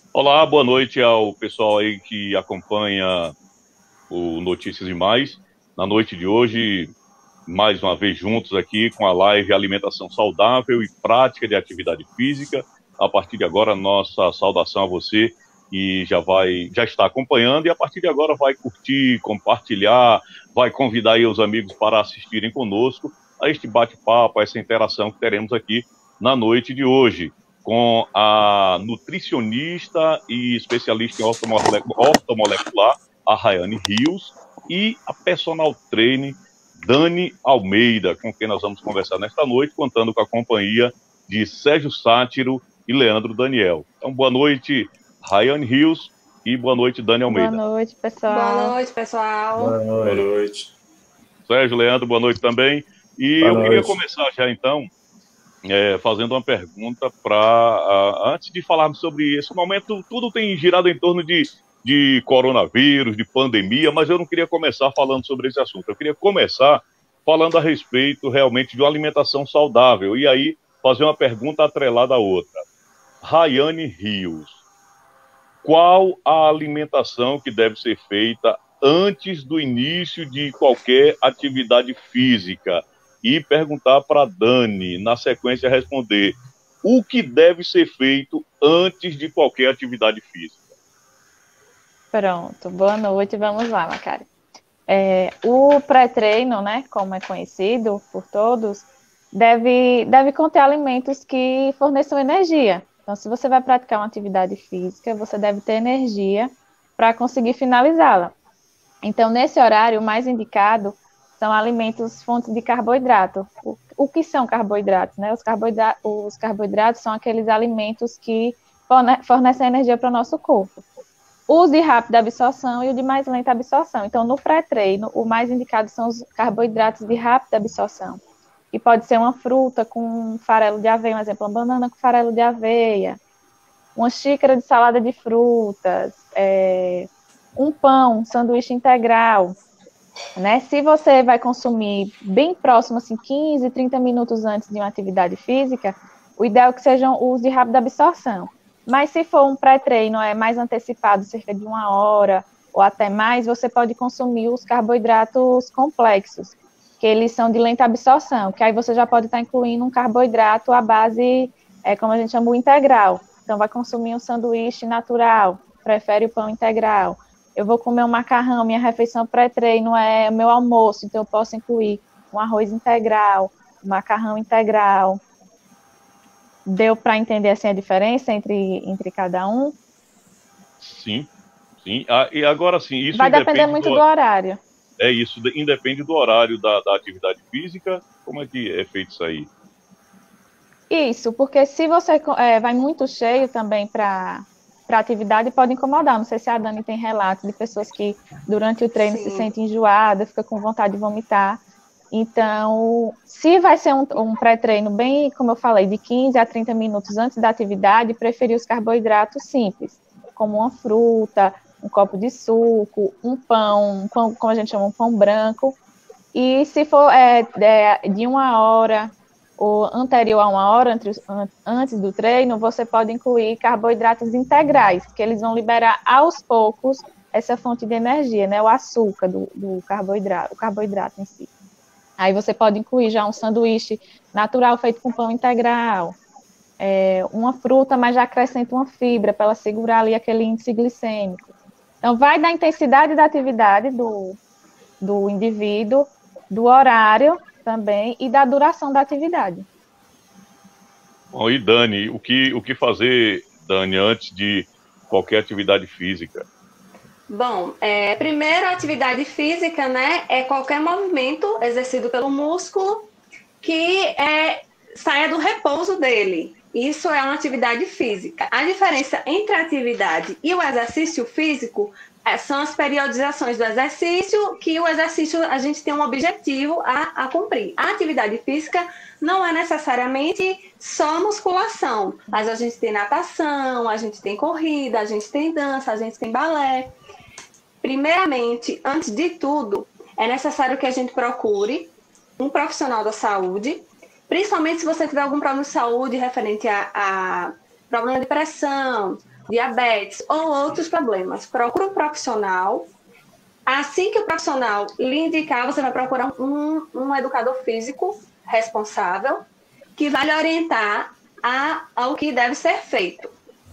Olá, boa noite ao pessoal aí que acompanha o Notícias e Mais. Na noite de hoje, mais uma vez juntos aqui com a live Alimentação Saudável e Prática de Atividade Física. A partir de agora, nossa saudação a você que já está acompanhando e a partir de agora vai curtir, compartilhar, vai convidar aí os amigos para assistirem conosco a este bate-papo, a essa interação que teremos aqui na noite de hoje com a nutricionista e especialista em ortomolecular, a Rayane Rios, e a personal trainer Dani Almeida, com quem nós vamos conversar nesta noite, contando com a companhia de Sérgio Sátiro e Leandro Daniel. Então, boa noite, Rayane Rios, e boa noite, Dani Boa Almeida. noite, Boa pessoal. noite, pessoal. Boa Boa noite. noite. Sérgio, Leandro, boa noite também. E Boa eu queria noite. começar já, então, fazendo uma pergunta para, antes de falarmos sobre esse momento, tudo tem girado em torno de coronavírus, de pandemia, mas eu não queria começar falando sobre esse assunto. Eu queria começar falando a respeito realmente de uma alimentação saudável. E aí, fazer uma pergunta atrelada à outra. Rayane Rios, qual a alimentação que deve ser feita antes do início de qualquer atividade física? E perguntar para Dani, na sequência, responder o que deve ser feito antes de qualquer atividade física. Pronto, boa noite, vamos lá, Macari. O pré-treino, né, como é conhecido por todos, deve conter alimentos que forneçam energia. Então, se você vai praticar uma atividade física, você deve ter energia para conseguir finalizá-la. Então, nesse horário, o mais indicado são alimentos fontes de carboidrato. O que são carboidratos? Né? Os carboidratos são aqueles alimentos que fornecem energia para o nosso corpo. Os de rápida absorção e o de mais lenta absorção. Então, no pré-treino, o mais indicado são os carboidratos de rápida absorção. E pode ser uma fruta com farelo de aveia, um exemplo, uma banana com farelo de aveia, uma xícara de salada de frutas, um pão, um sanduíche integral. Né? Se você vai consumir bem próximo, assim, 15, 30 minutos antes de uma atividade física, o ideal é que sejam os de rápida absorção. Mas se for um pré-treino mais antecipado, cerca de 1 hora ou até mais, você pode consumir os carboidratos complexos, que eles são de lenta absorção, que aí você já pode estar incluindo um carboidrato à base, como a gente chama, o integral. Então, vai consumir um sanduíche natural, prefere o pão integral. Eu vou comer um macarrão, minha refeição pré-treino é meu almoço, então eu posso incluir um arroz integral, um macarrão integral. Deu para entender assim a diferença entre cada um? Sim, sim. E agora sim, isso vai depender muito do horário. Isso independe do horário da atividade física. Como é que é feito isso aí? Isso, porque se você vai muito cheio também para atividade, pode incomodar. Não sei se a Dani tem relatos de pessoas que durante o treino se sentem enjoadas, fica com vontade de vomitar. Então, se vai ser um pré-treino bem, como eu falei, de 15 a 30 minutos antes da atividade, preferir os carboidratos simples, como uma fruta, um copo de suco, um pão, como a gente chama, um pão branco. E se for de 1 hora ou anterior a 1 hora, antes do treino, você pode incluir carboidratos integrais, que eles vão liberar aos poucos essa fonte de energia, né, o açúcar do carboidrato, o carboidrato em si. Aí você pode incluir já um sanduíche natural feito com pão integral, uma fruta, mas já acrescenta uma fibra para ela segurar ali aquele índice glicêmico. Então, vai da intensidade da atividade do indivíduo, do horário também e da duração da atividade. Bom, e Dani, o que fazer, Dani, antes de qualquer atividade física? Bom, primeiro, a atividade física, né, é qualquer movimento exercido pelo músculo que saia do repouso dele. Isso é uma atividade física. A diferença entre a atividade e o exercício físico são as periodizações do exercício, que o exercício a gente tem um objetivo a cumprir. A atividade física não é necessariamente só musculação, mas a gente tem natação, a gente tem corrida, a gente tem dança, a gente tem balé. Primeiramente, antes de tudo, é necessário que a gente procure um profissional da saúde, principalmente se você tiver algum problema de saúde referente a problema de pressão, diabetes ou outros problemas, procura um profissional. Assim que o profissional lhe indicar, você vai procurar um educador físico responsável que vai lhe orientar ao que deve ser feito.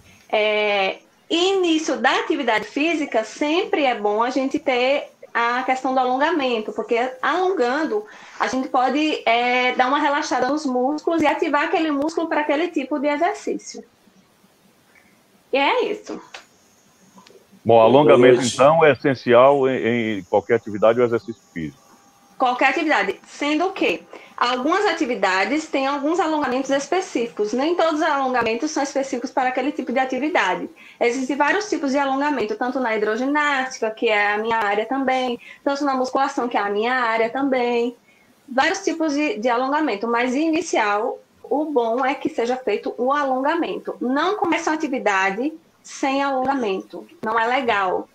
Início da atividade física, sempre é bom a gente ter a questão do alongamento, porque alongando, a gente pode dar uma relaxada nos músculos e ativar aquele músculo para aquele tipo de exercício. E é isso. Bom, alongamento, então, é essencial em qualquer atividade ou exercício físico. Qualquer atividade, sendo que algumas atividades têm alguns alongamentos específicos. Nem todos os alongamentos são específicos para aquele tipo de atividade. Existem vários tipos de alongamento, tanto na hidroginástica, que é a minha área também, tanto na musculação, que é a minha área também. Vários tipos de alongamento, mas inicial, o bom é que seja feito o alongamento. Não comece uma atividade sem alongamento. Não é legal.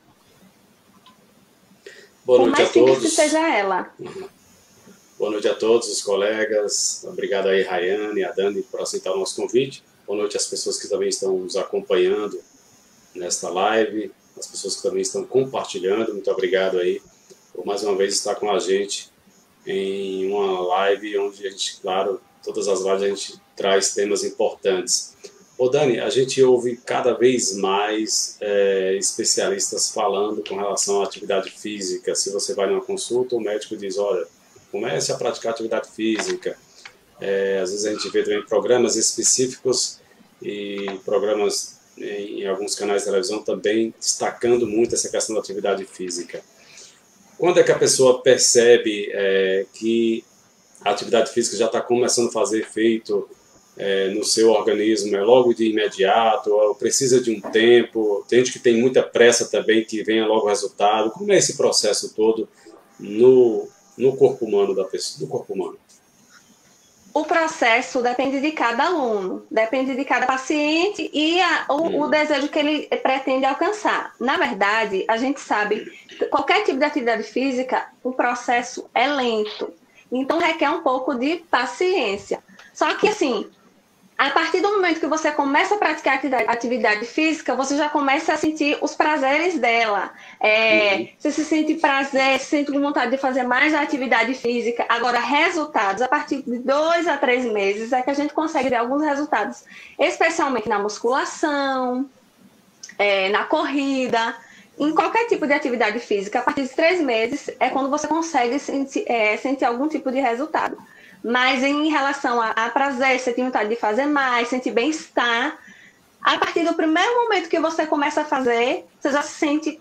Boa noite a todos. Por mais simples que seja ela. Boa noite a todos os colegas. Obrigado aí, Rayane e a Dani, por aceitar o nosso convite. Boa noite às pessoas que também estão nos acompanhando nesta live, as pessoas que também estão compartilhando. Muito obrigado aí por mais uma vez estar com a gente em uma live onde a gente, claro, todas as lives a gente traz temas importantes. Ô Dani, a gente ouve cada vez mais especialistas falando com relação à atividade física. Se você vai numa consulta, o médico diz, olha, comece a praticar atividade física. Às vezes a gente vê também programas específicos e programas em alguns canais de televisão também destacando muito essa questão da atividade física. Quando é que a pessoa percebe que a atividade física já está começando a fazer efeito no seu organismo? É logo de imediato, ou precisa de um tempo? Tem gente que tem muita pressa também, que venha logo o resultado. Como é esse processo todo no corpo humano da pessoa, do corpo humano? O processo depende de cada aluno, depende de cada paciente e o desejo que ele pretende alcançar. Na verdade, a gente sabe que qualquer tipo de atividade física, o processo é lento. Então, requer um pouco de paciência. Só que, assim, a partir do momento que você começa a praticar atividade física, você já começa a sentir os prazeres dela. Você se sente prazer, se sente com vontade de fazer mais atividade física. Agora, resultados, a partir de 2 a 3 meses, é que a gente consegue ver alguns resultados, especialmente na musculação, na corrida, em qualquer tipo de atividade física. A partir de 3 meses é quando você consegue sentir algum tipo de resultado. Mas em relação a prazer, sentir vontade de fazer mais, sentir bem-estar, a partir do primeiro momento que você começa a fazer, você já se sente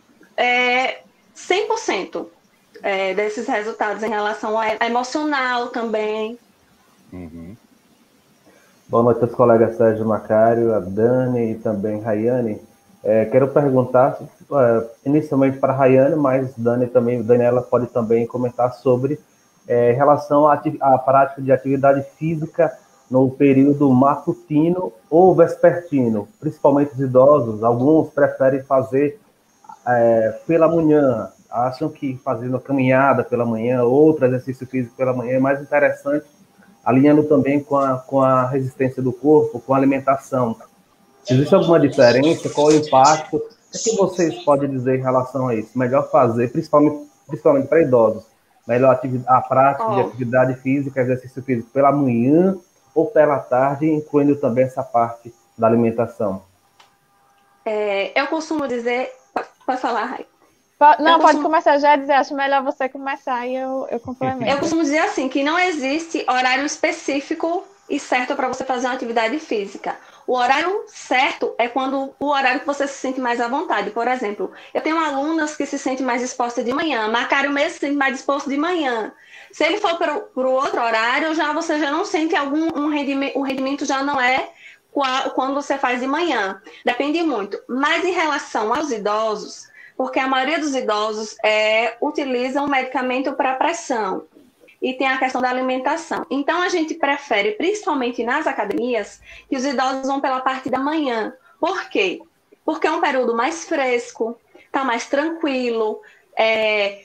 100% desses resultados em relação a emocional também. Uhum. Boa noite aos colegas Sérgio Macário, a Dani e também Rayane. Quero perguntar, inicialmente para a Rayane, mas Daniela pode também comentar sobre em relação à prática de atividade física no período matutino ou vespertino, principalmente os idosos. Alguns preferem fazer pela manhã, acham que fazendo caminhada pela manhã, outro exercício físico pela manhã é mais interessante, alinhando também com a resistência do corpo, com a alimentação. Existe alguma diferença? Qual o impacto? O que vocês podem dizer em relação a isso? Melhor fazer, principalmente para idosos, melhor a prática de atividade física, exercício físico pela manhã ou pela tarde, incluindo também essa parte da alimentação? Eu costumo dizer... Pode falar, Rai. Pode começar já a dizer. Acho melhor você começar e eu complemento. Eu costumo dizer assim, que não existe horário específico e certo para você fazer uma atividade física. O horário certo é o horário que você se sente mais à vontade. Por exemplo, eu tenho alunas que se sentem mais dispostas de manhã, Macário mesmo se sente mais disposto de manhã. Se ele for para o outro horário, você já não sente o rendimento já não é quando você faz de manhã. Depende muito. Mas em relação aos idosos, porque a maioria dos idosos utilizam medicamento para pressão. E tem a questão da alimentação. Então, a gente prefere, principalmente nas academias, que os idosos vão pela parte da manhã. Por quê? Porque é um período mais fresco, está mais tranquilo,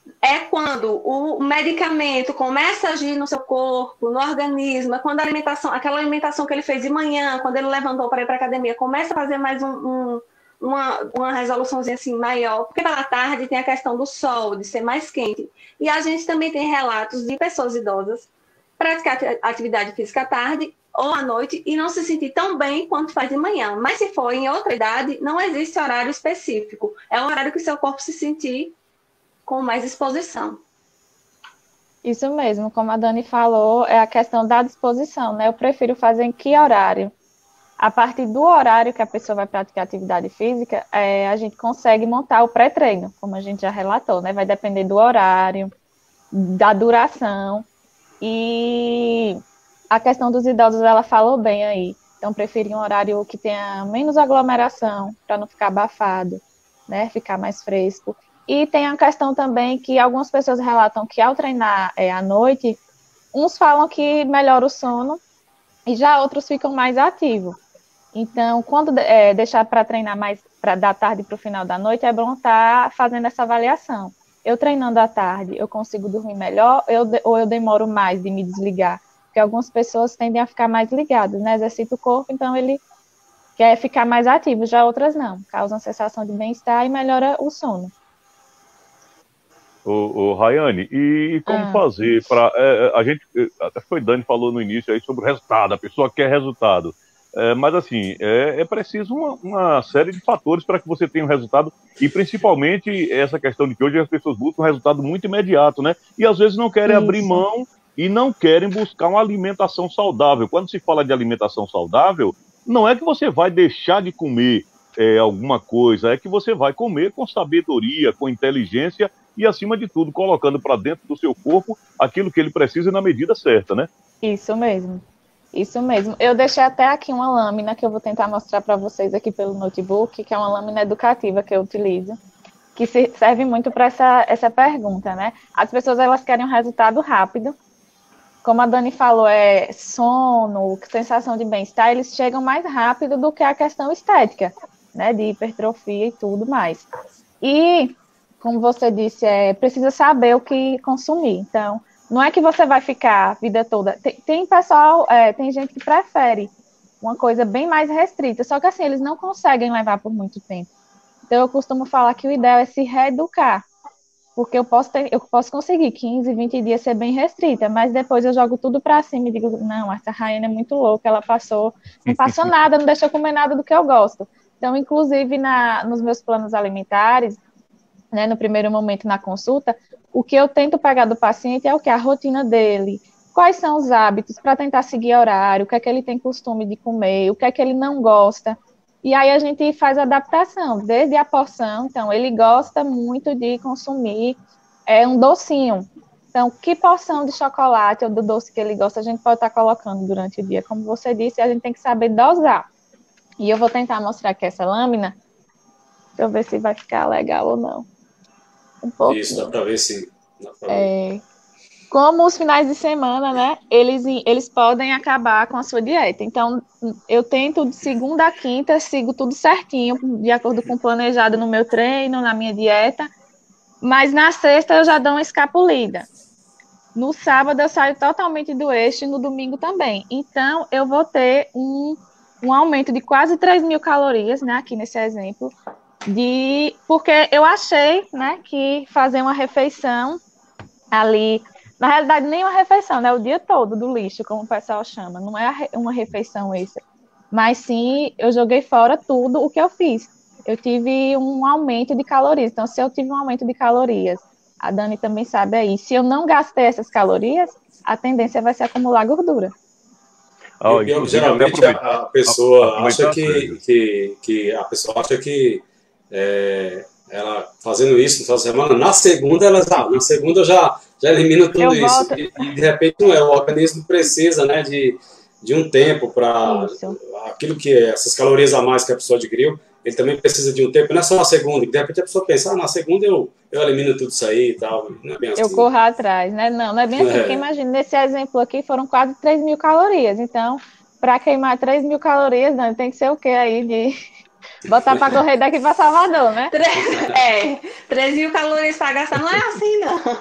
é quando o medicamento começa a agir no seu corpo, no organismo, é quando a alimentação, aquela alimentação que ele fez de manhã, quando ele levantou para ir para a academia, começa a fazer mais uma resoluçãozinha assim maior, porque pela tarde tem a questão do sol, de ser mais quente. E a gente também tem relatos de pessoas idosas praticar atividade física à tarde ou à noite e não se sentir tão bem quanto faz de manhã. Mas se for em outra idade, não existe horário específico. É um horário que o seu corpo se sentir com mais disposição. Isso mesmo, como a Dani falou, é a questão da disposição, né? Eu prefiro fazer em que horário? A partir do horário que a pessoa vai praticar atividade física, a gente consegue montar o pré-treino, como a gente já relatou, né? Vai depender do horário, da duração, e a questão dos idosos, ela falou bem aí. Então, prefiro um horário que tenha menos aglomeração, para não ficar abafado, né? Ficar mais fresco. E tem a questão também que algumas pessoas relatam que ao treinar à noite, uns falam que melhora o sono e já outros ficam mais ativos. Então, quando deixar para treinar mais da tarde para o final da noite, é bom estar fazendo essa avaliação. Eu treinando à tarde, eu consigo dormir melhor ou eu demoro mais de me desligar? Porque algumas pessoas tendem a ficar mais ligadas, né? Exercita o corpo, então ele quer ficar mais ativo, já outras não. Causam sensação de bem-estar e melhora o sono. Rayane, e como fazer para... a gente, até foi Dani falou no início aí sobre o resultado, a pessoa quer resultado. Mas assim, é preciso uma série de fatores para que você tenha um resultado, e principalmente essa questão de que hoje as pessoas buscam um resultado muito imediato, né? E às vezes não querem abrir mão e não querem buscar uma alimentação saudável. Quando se fala de alimentação saudável, não é que você vai deixar de comer alguma coisa, é que você vai comer com sabedoria, com inteligência e, acima de tudo, colocando para dentro do seu corpo aquilo que ele precisa na medida certa, né? Isso mesmo. Isso mesmo. Eu deixei até aqui uma lâmina que eu vou tentar mostrar para vocês aqui pelo notebook, que é uma lâmina educativa que eu utilizo, que serve muito para essa pergunta, né? As pessoas, elas querem um resultado rápido. Como a Dani falou, sono, sensação de bem-estar, eles chegam mais rápido do que a questão estética, né? De hipertrofia e tudo mais. E, como você disse, precisa saber o que consumir. Então, não é que você vai ficar a vida toda. Tem pessoal, tem gente que prefere uma coisa bem mais restrita, só que assim, eles não conseguem levar por muito tempo. Então, eu costumo falar que o ideal é se reeducar, porque eu posso conseguir 15, 20 dias ser bem restrita, mas depois eu jogo tudo para cima e digo, não, essa Rayane é muito louca, ela não passou nada, não deixou eu comer nada do que eu gosto. Então, inclusive, nos meus planos alimentares, né, no primeiro momento na consulta, o que eu tento pegar do paciente é o que? A rotina dele, quais são os hábitos para tentar seguir horário, o que é que ele tem costume de comer, o que é que ele não gosta, e aí a gente faz a adaptação, desde a porção. Então, ele gosta muito de consumir um docinho, então, que porção de chocolate ou do doce que ele gosta, a gente pode estar colocando durante o dia, como você disse, a gente tem que saber dosar, e eu vou tentar mostrar aqui essa lâmina, deixa eu ver se vai ficar legal ou não. Isso, dá para ver sim. Como os finais de semana, né, eles podem acabar com a sua dieta. Então, eu tento de segunda a quinta, sigo tudo certinho, de acordo com o planejado no meu treino, na minha dieta, mas na sexta eu já dou uma escapulida. No sábado eu saio totalmente do eixo e no domingo também. Então, eu vou ter um aumento de quase 3.000 calorias, né, aqui nesse exemplo, porque eu achei, né, que fazer uma refeição ali, na realidade nem uma refeição, né, o dia todo do lixo, como o pessoal chama, não é uma refeição extra, mas sim, eu joguei fora tudo o que eu fiz, eu tive um aumento de calorias, então se eu tive um aumento de calorias, a Dani também sabe aí, se eu não gastei essas calorias, a tendência vai ser acumular gordura. Geralmente a pessoa acha que a pessoa acha que ela fazendo isso no final de semana, na segunda eu já elimino tudo isso. E de repente não é, o organismo precisa, né, de um tempo para aquilo que essas calorias a mais que a pessoa adquiriu, ele também precisa de um tempo, não é só na segunda, de repente a pessoa pensa, na segunda eu elimino tudo isso aí e tal, não é bem assim. Eu corro atrás, né? Não é bem assim, porque imagina, nesse exemplo aqui foram quase 3.000 calorias, então, para queimar 3.000 calorias, tem que ser o quê aí de... Botar para correr daqui para Salvador, né? 3.000 calorias para gastar não é assim, não.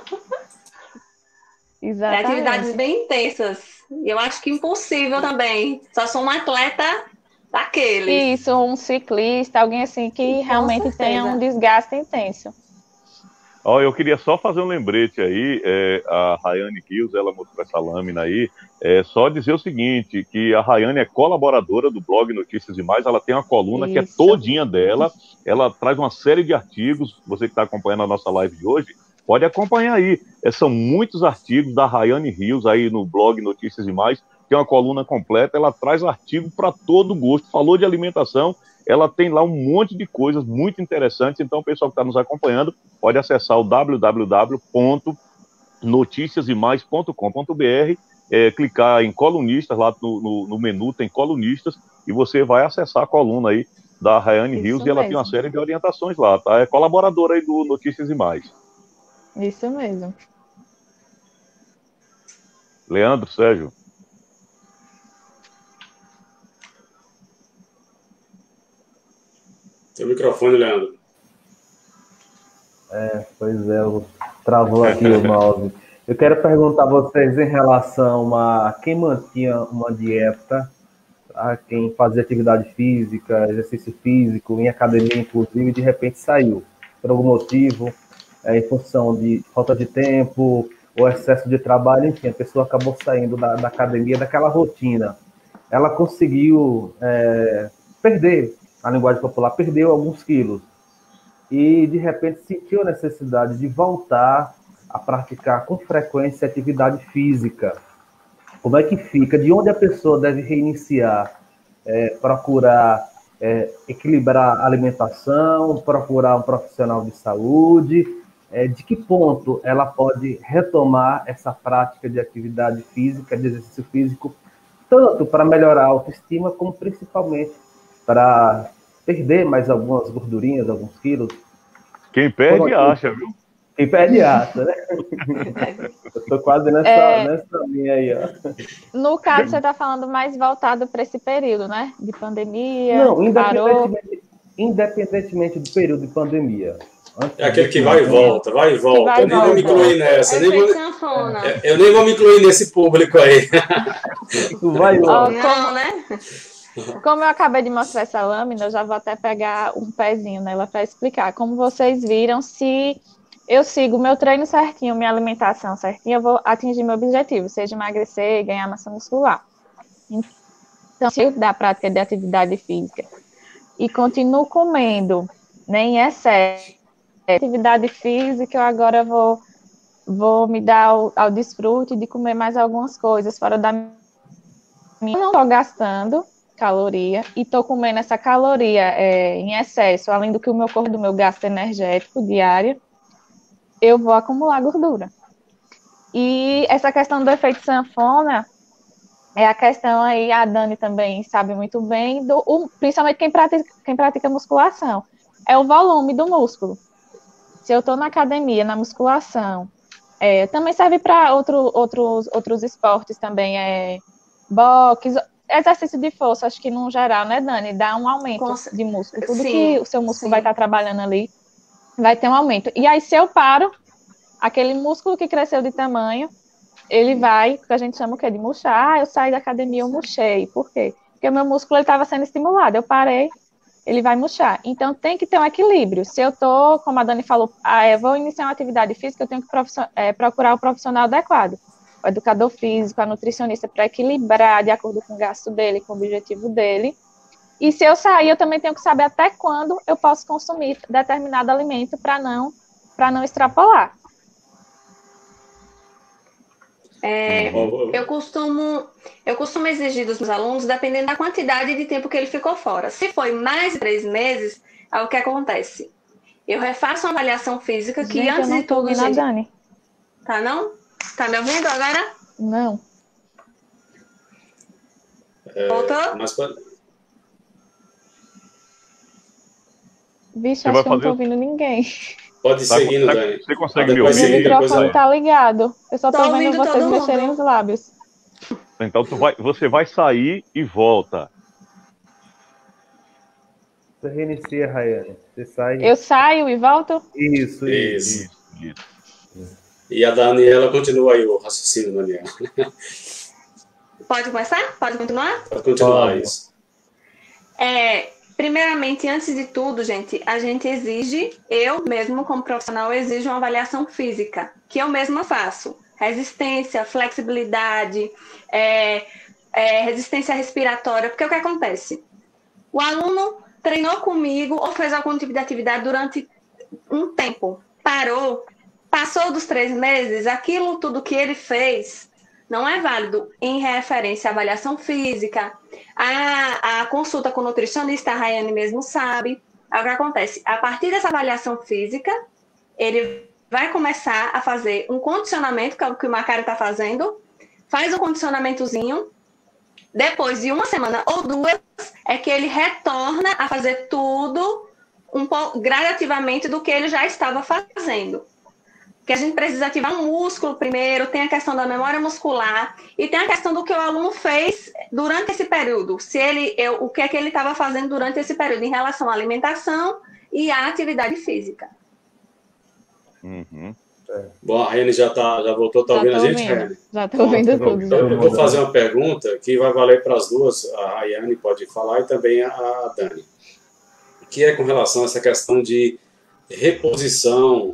É Exatamente. atividades bem intensas. E eu acho que impossível também. Só sou um atleta daqueles. Isso, um ciclista, alguém assim que Com realmente certeza. tenha um desgaste intenso. Ó, eu queria só fazer um lembrete aí, a Rayane Rios, ela mostrou essa lâmina aí, só dizer o seguinte, que a Rayane é colaboradora do blog Notícias e Mais, ela tem uma coluna que é Isso. todinha dela, ela traz uma série de artigos, você que está acompanhando a nossa live de hoje, pode acompanhar aí, são muitos artigos da Rayane Rios aí no blog Notícias e Mais, tem uma coluna completa, ela traz artigo para todo gosto, falou de alimentação, ela tem lá um monte de coisas muito interessantes, então o pessoal que está nos acompanhando pode acessar o www.noticiasemais.com.br, clicar em colunistas, lá no menu tem colunistas, e você vai acessar a coluna aí da Rayane Rios, e ela tem uma série de orientações lá, tá? É colaboradora aí do Notícias e Mais. Isso mesmo. Leandro, Sérgio. Seu microfone, Leandro. Pois é, travou aqui o mouse. Eu quero perguntar a vocês em relação a quem mantinha uma dieta, a quem fazia atividade física, exercício físico, em academia, inclusive, e de repente saiu, por algum motivo, em função de falta de tempo ou excesso de trabalho, enfim, a pessoa acabou saindo da academia, daquela rotina. Ela conseguiu perder, na linguagem popular, perdeu alguns quilos. E, de repente, sentiu a necessidade de voltar a praticar com frequência atividade física. Como é que fica? De onde a pessoa deve reiniciar? Procurar equilibrar a alimentação, procurar um profissional de saúde? De que ponto ela pode retomar essa prática de atividade física, de exercício físico, tanto para melhorar a autoestima, como principalmente para perder mais algumas gordurinhas, alguns quilos? Quem perde acha, viu? Quem perde acha, né? Eu tô quase nessa linha aí, ó. No caso, você está falando mais voltado para esse período, né? De pandemia, Não, parou. independentemente do período de pandemia. É aquele que vai e volta, vai e volta. Eu nem vou me incluir nessa. Eu nem vou me incluir nesse público aí. Vai e volta. Não, né? Como eu acabei de mostrar essa lâmina, eu já vou até pegar um pezinho nela para explicar. Como vocês viram, se eu sigo meu treino certinho, minha alimentação certinha, eu vou atingir meu objetivo, seja emagrecer, ganhar massa muscular. Então, se eu da prática de atividade física e continuo comendo, nem em excesso, atividade física, eu agora vou me dar ao desfrute de comer mais algumas coisas fora da minha. Eu não estou gastando caloria e estou comendo essa caloria em excesso, além do que o meu corpo, do meu gasto energético diário, eu vou acumular gordura. E essa questão do efeito sanfona é a questão aí, a Dani também sabe muito bem, principalmente quem pratica musculação, é o volume do músculo. Se eu estou na academia, na musculação, também serve para outros esportes também, boxe, exercício de força, acho que no geral, né, Dani? Dá um aumento de músculo. Tudo sim, que o seu músculo vai estar trabalhando ali vai ter um aumento. E aí, se eu paro, aquele músculo que cresceu de tamanho, ele vai, que a gente chama o quê? De murchar. Eu saí da academia, eu murchei. Por quê? Porque o meu músculo estava sendo estimulado. Eu parei, ele vai murchar. Então, tem que ter um equilíbrio. Se eu estou, como a Dani falou, vou iniciar uma atividade física, eu tenho que procurar o profissional adequado. O educador físico, a nutricionista, para equilibrar de acordo com o gasto dele, com o objetivo dele. E se eu sair, eu também tenho que saber até quando eu posso consumir determinado alimento para não extrapolar. Eu costumo exigir dos meus alunos, dependendo da quantidade de tempo que ele ficou fora. Se foi mais de 3 meses, é o que acontece. Eu refaço uma avaliação física que, gente, antes de tudo, gente... Dani. Tá, não? Tá me ouvindo agora? Não. Voltou? Vixe, acho que eu não tô ouvindo ninguém. Pode ir seguindo, Dani. Você consegue me ouvir? Meu microfone tá ligado. Eu só tô vendo vocês mexerem os lábios. Então você vai sair e volta. Você reinicia, Rayane. Você sai. Eu saio e volto? Isso. Isso. E a Daniela continua aí o raciocínio, Daniela. Pode começar? Pode continuar? Pode continuar Pode. isso. Primeiramente, antes de tudo, gente, a gente exige, eu mesmo como profissional, exijo uma avaliação física, que eu mesma faço. Resistência, flexibilidade, resistência respiratória, porque o que acontece? O aluno treinou comigo ou fez algum tipo de atividade durante um tempo, parou, passou dos 3 meses, aquilo tudo que ele fez não é válido em referência à avaliação física, a consulta com o nutricionista, a Rayane mesmo sabe. É o que acontece. A partir dessa avaliação física, ele vai começar a fazer um condicionamento, que é o que o Macário está fazendo, faz um condicionamentozinho, depois de 1 semana ou 2, é que ele retorna a fazer tudo um pouco gradativamente do que ele já estava fazendo. Que a gente precisa ativar um músculo primeiro, tem a questão da memória muscular e tem a questão do que o aluno fez durante esse período. O que é que ele estava fazendo durante esse período em relação à alimentação e à atividade física. Uhum. Bom, a Rayane já voltou, tá ouvindo a gente, Rayane? Já estou ouvindo tudo. Então, eu vou fazer uma pergunta que vai valer para as duas, a Rayane pode falar e também a Dani, que é com relação a essa questão de reposição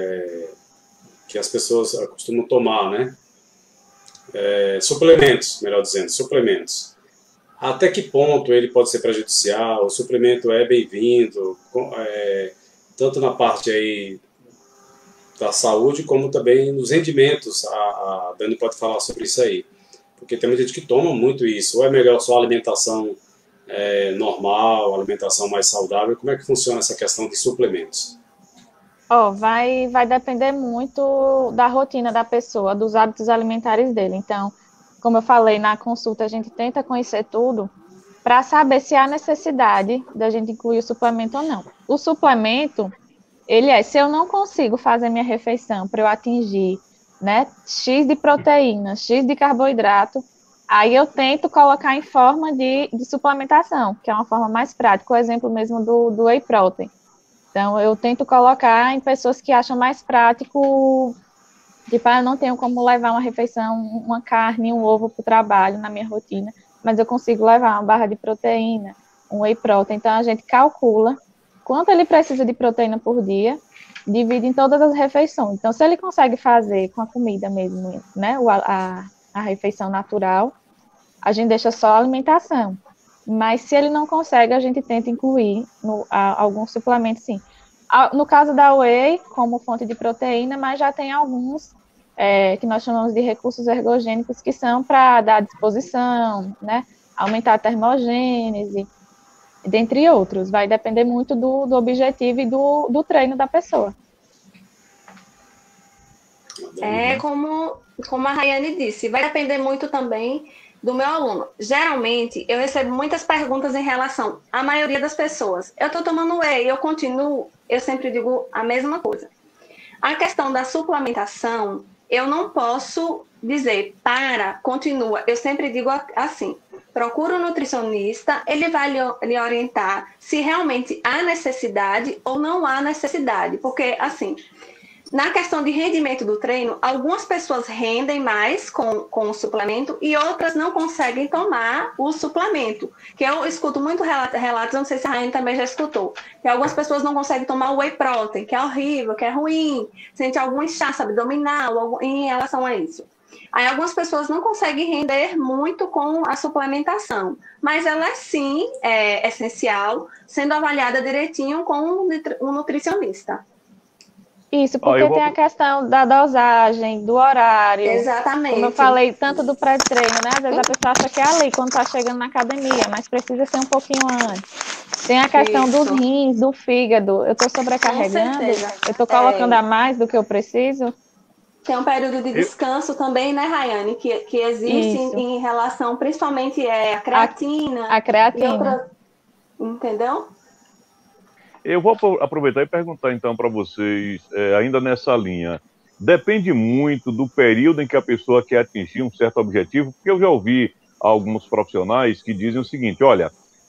que as pessoas costumam tomar, né? Suplementos, melhor dizendo, suplementos. Até que ponto ele pode ser prejudicial? O suplemento é bem-vindo, tanto na parte aí da saúde, como também nos rendimentos. A Dani pode falar sobre isso aí. Porque tem muita gente que toma muito isso. Ou é melhor só alimentação normal, alimentação mais saudável? Como é que funciona essa questão de suplementos? Vai depender muito da rotina da pessoa, dos hábitos alimentares dele. Então, como eu falei, na consulta a gente tenta conhecer tudo para saber se há necessidade da gente incluir o suplemento ou não. O suplemento, se eu não consigo fazer minha refeição para eu atingir, né, X de proteína, X de carboidrato, aí eu tento colocar em forma de suplementação, que é uma forma mais prática, o exemplo mesmo do whey protein. Então, eu tento colocar em pessoas que acham mais prático, tipo, eu não tenho como levar uma refeição, uma carne, um ovo para o trabalho na minha rotina, mas eu consigo levar uma barra de proteína, um whey protein. Então, a gente calcula quanto ele precisa de proteína por dia, divide em todas as refeições. Então, se ele consegue fazer com a comida mesmo, né, a refeição natural, a gente deixa só a alimentação. Mas se ele não consegue, a gente tenta incluir algum suplemento, sim. No caso da whey, como fonte de proteína, mas já tem alguns que nós chamamos de recursos ergogênicos, que são para dar disposição, né, aumentar a termogênese, dentre outros. Vai depender muito do objetivo e do treino da pessoa. Como a Rayane disse, vai depender muito também do meu aluno. Geralmente, eu recebo muitas perguntas em relação à maioria das pessoas. Eu estou tomando whey, eu continuo, eu sempre digo a mesma coisa. A questão da suplementação, eu não posso dizer, continua. Eu sempre digo assim, procura um nutricionista, ele vai lhe orientar se realmente há necessidade ou não há necessidade. Porque, assim, na questão de rendimento do treino, algumas pessoas rendem mais com o suplemento e outras não conseguem tomar o suplemento. Que eu escuto muito relatos, não sei se a Rayane também já escutou, que algumas pessoas não conseguem tomar o whey protein, que é horrível, que é ruim, sente algum inchaço abdominal em relação a isso. Aí algumas pessoas não conseguem render muito com a suplementação, mas ela sim é essencial, sendo avaliada direitinho com um nutricionista. Isso, porque tem a questão da dosagem, do horário. Exatamente. Como eu falei, tanto do pré-treino, né? Às vezes a pessoa acha que é ali, quando está chegando na academia, mas precisa ser um pouquinho antes. Tem a questão dos rins, do fígado. Eu estou sobrecarregando, eu estou colocando a mais do que eu preciso. Tem um período de descanso também, né, Rayane? Que existe em relação, principalmente a creatina. A creatina. Entendeu? Eu vou aproveitar e perguntar, então, para vocês, ainda nessa linha. Depende muito do período em que a pessoa quer atingir um certo objetivo, porque eu já ouvi alguns profissionais que dizem o seguinte, olha,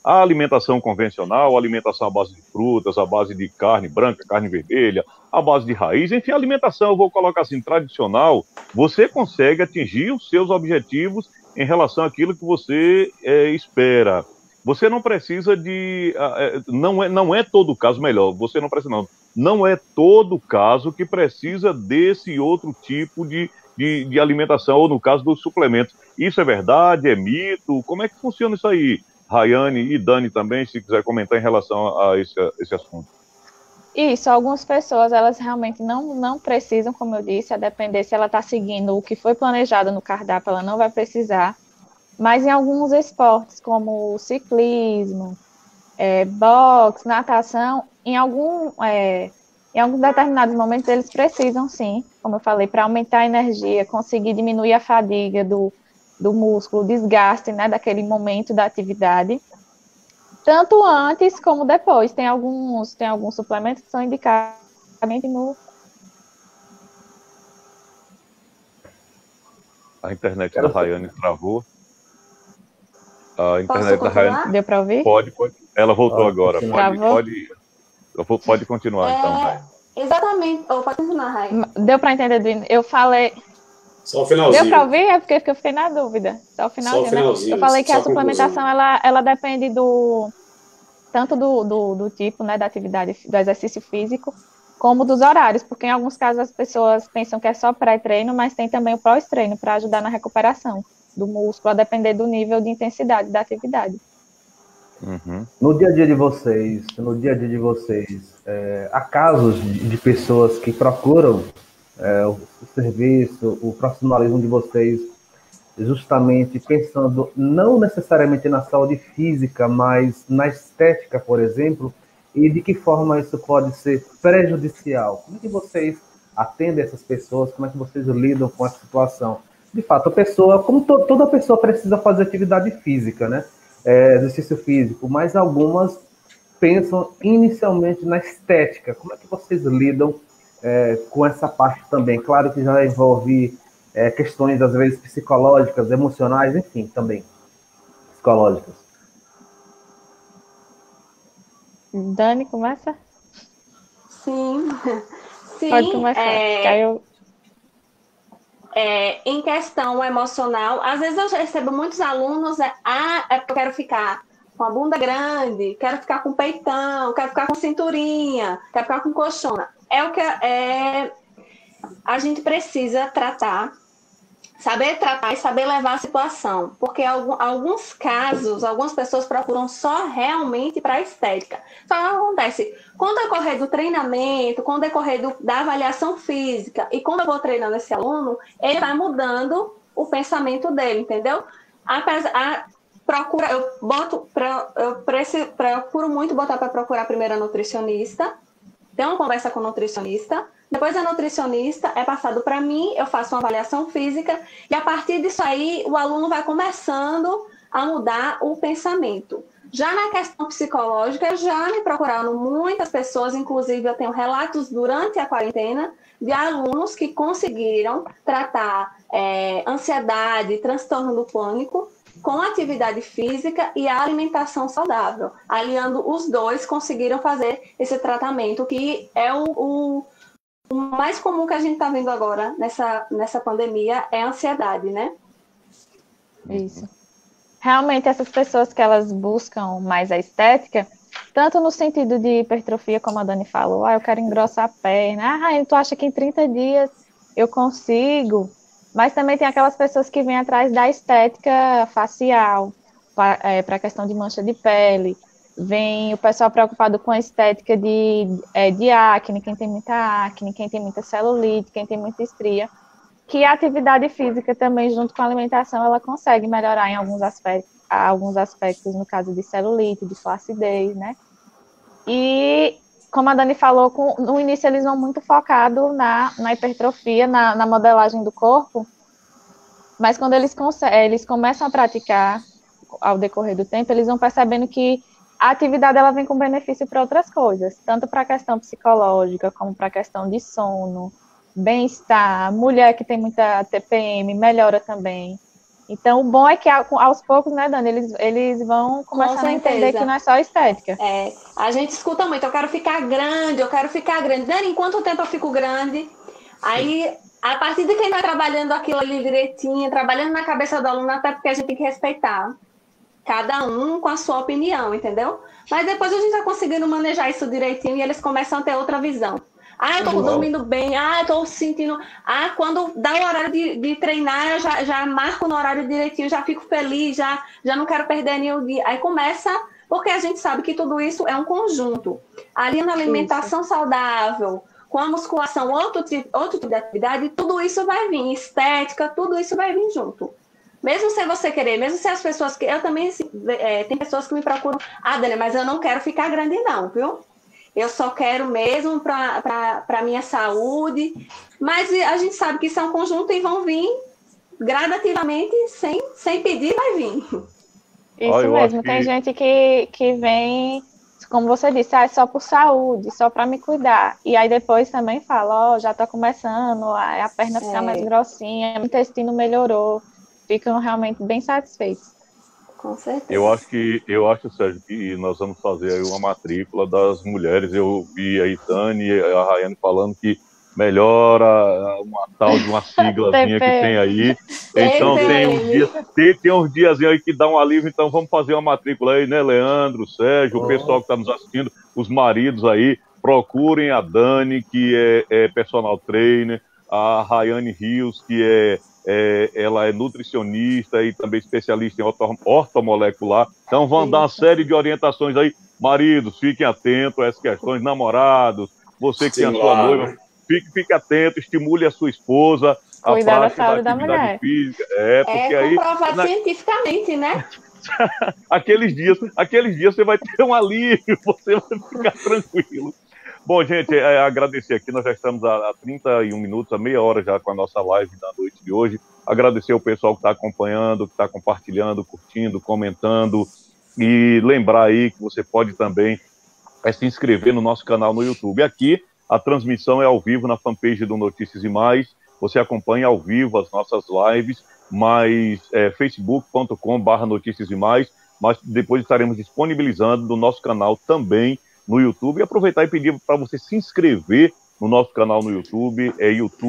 A alimentação convencional, a alimentação à base de frutas, à base de carne branca, carne vermelha, à base de raiz, enfim, a alimentação, eu vou colocar assim, tradicional, você consegue atingir os seus objetivos em relação àquilo que você espera. Você não precisa de... não é todo caso, melhor, você não precisa não é todo caso que precisa desse outro tipo de alimentação, ou no caso dos suplementos. Isso é verdade? É mito? Como é que funciona isso aí? Rayane e Dani também, se quiser comentar em relação a esse assunto. Isso, algumas pessoas, elas realmente não precisam, como eu disse, a depender se ela está seguindo o que foi planejado no cardápio, ela não vai precisar. Mas em alguns esportes, como o ciclismo, boxe, natação, em alguns determinados momentos eles precisam, sim, como eu falei, para aumentar a energia, conseguir diminuir a fadiga do músculo, o desgaste, né, daquele momento da atividade, tanto antes como depois. Tem alguns suplementos que são indicados no... A internet da Rayane travou. A internet da Rayane... Deu para ouvir? Pode. Ela voltou agora. Pode continuar, então, Rayane. Exatamente. Pode continuar, Rayane. Deu para entender? Eu falei... Só o finalzinho. Deu para ouvir? É porque eu fiquei na dúvida. Só o finalzinho, né? Eu falei que a suplementação, ela depende tanto do tipo, né, da atividade, do exercício físico, como dos horários, porque em alguns casos as pessoas pensam que é só pré-treino, mas tem também o pós-treino para ajudar na recuperação do músculo, a depender do nível de intensidade da atividade. Uhum. No dia a dia de vocês, há casos de pessoas que procuram o serviço, o profissionalismo de vocês, justamente pensando não necessariamente na saúde física, mas na estética, por exemplo, e de que forma isso pode ser prejudicial? Como é que vocês atendem essas pessoas? Como é que vocês lidam com essa situação? De fato, a pessoa, como toda pessoa precisa fazer atividade física, né? Exercício físico, mas algumas pensam inicialmente na estética. Como é que vocês lidam com essa parte também? Claro que já envolve questões, às vezes, psicológicas, emocionais, enfim, também psicológicas. Dani, começa? Sim. Pode começar. Em questão emocional, às vezes eu recebo muitos alunos, eu quero ficar com a bunda grande, quero ficar com peitão, quero ficar com cinturinha, quero ficar com colchona. A gente precisa saber tratar e saber levar a situação, porque alguns casos, algumas pessoas procuram só realmente para a estética. Só que acontece, com o decorrer do treinamento, com o decorrer da avaliação física, e quando eu vou treinando esse aluno, ele vai mudando o pensamento dele, entendeu? Eu procuro muito botar para procurar primeiro a nutricionista, ter uma conversa com o nutricionista. Depois a nutricionista é passado para mim, eu faço uma avaliação física, e a partir disso aí o aluno vai começando a mudar o pensamento. Já na questão psicológica, já me procuraram muitas pessoas, inclusive eu tenho relatos durante a quarentena de alunos que conseguiram tratar ansiedade, transtorno do pânico com atividade física e a alimentação saudável. Aliando os dois, conseguiram fazer esse tratamento, que é o mais comum que a gente está vendo agora nessa pandemia, é a ansiedade, né? Isso. Realmente, essas pessoas que elas buscam mais a estética, tanto no sentido de hipertrofia, como a Dani falou, eu quero engrossar a perna, tu acha que em 30 dias eu consigo? Mas também tem aquelas pessoas que vêm atrás da estética facial, para a questão de mancha de pele. Vem o pessoal preocupado com a estética de acne, quem tem muita acne, quem tem muita celulite, quem tem muita estria, que a atividade física também, junto com a alimentação, ela consegue melhorar em alguns aspectos, no caso de celulite, de flacidez, né? E, como a Dani falou, no início eles vão muito focados na hipertrofia, na modelagem do corpo, mas quando eles começam a praticar ao decorrer do tempo, eles vão percebendo que a atividade ela vem com benefício para outras coisas, tanto para a questão psicológica, como para a questão de sono, bem-estar, mulher que tem muita TPM, melhora também. Então, o bom é que aos poucos, né, Dani, eles vão começando a entender que não é só estética. A gente escuta muito, eu quero ficar grande. Dani, em quanto tempo eu fico grande? Aí, a partir de quem vai trabalhando aquilo ali direitinho, trabalhando na cabeça do aluno, até porque a gente tem que respeitar cada um com a sua opinião, entendeu? Mas depois a gente vai conseguindo manejar isso direitinho e eles começam a ter outra visão. Eu tô dormindo bem, eu tô sentindo... quando dá o horário de treinar, eu já marco no horário direitinho, já fico feliz, já não quero perder nenhum dia. Aí começa... Porque a gente sabe que tudo isso é um conjunto. Ali na alimentação saudável, com a musculação, outro tipo de atividade, tudo isso vai vir. Estética, tudo isso vai vir junto. Mesmo sem você querer, mesmo se as pessoas... Eu também... tem pessoas que me procuram... Dani, mas eu não quero ficar grande não, viu? Eu só quero mesmo para minha saúde. Mas a gente sabe que isso é um conjunto e vão vir gradativamente, sem pedir, vai vir. Isso mesmo. Tem gente que vem, como você disse, é só por saúde, só para me cuidar. E aí depois também fala, já está começando, a perna fica mais grossinha, o intestino melhorou. Ficam realmente bem satisfeitos. Com certeza. Eu acho, Sérgio, que nós vamos fazer aí uma matrícula das mulheres. Eu vi aí Dani e a Rayane falando que melhora uma tal de uma siglazinha que tem aí. Então tem uns dias aí que dá um alívio, então vamos fazer uma matrícula aí, né, Leandro, Sérgio, o pessoal que está nos assistindo, os maridos aí, procurem a Dani, que é personal trainer, a Rayane Rios, que ela é nutricionista e também especialista em ortomolecular. Então vão dar uma série de orientações aí. Maridos, fiquem atentos a essas questões. Namorados, você que tem a sua noiva, fique atento, estimule a sua esposa a cuidar prática da saúde da atividade mulher. física. Porque aí comprovado cientificamente, né? aqueles dias você vai ter um alívio, você vai ficar tranquilo. Bom, gente, agradecer aqui, nós já estamos a 31 minutos, a meia hora já com a nossa live da noite de hoje. Agradecer ao pessoal que está acompanhando, que está compartilhando, curtindo, comentando. E lembrar aí que você pode também se inscrever no nosso canal no YouTube. Aqui, a transmissão é ao vivo na fanpage do Notícias e Mais. Você acompanha ao vivo as nossas lives, mas facebook.com/Notícias e Mais. Mas depois estaremos disponibilizando no nosso canal também no YouTube, e aproveitar e pedir para você se inscrever no nosso canal no YouTube, é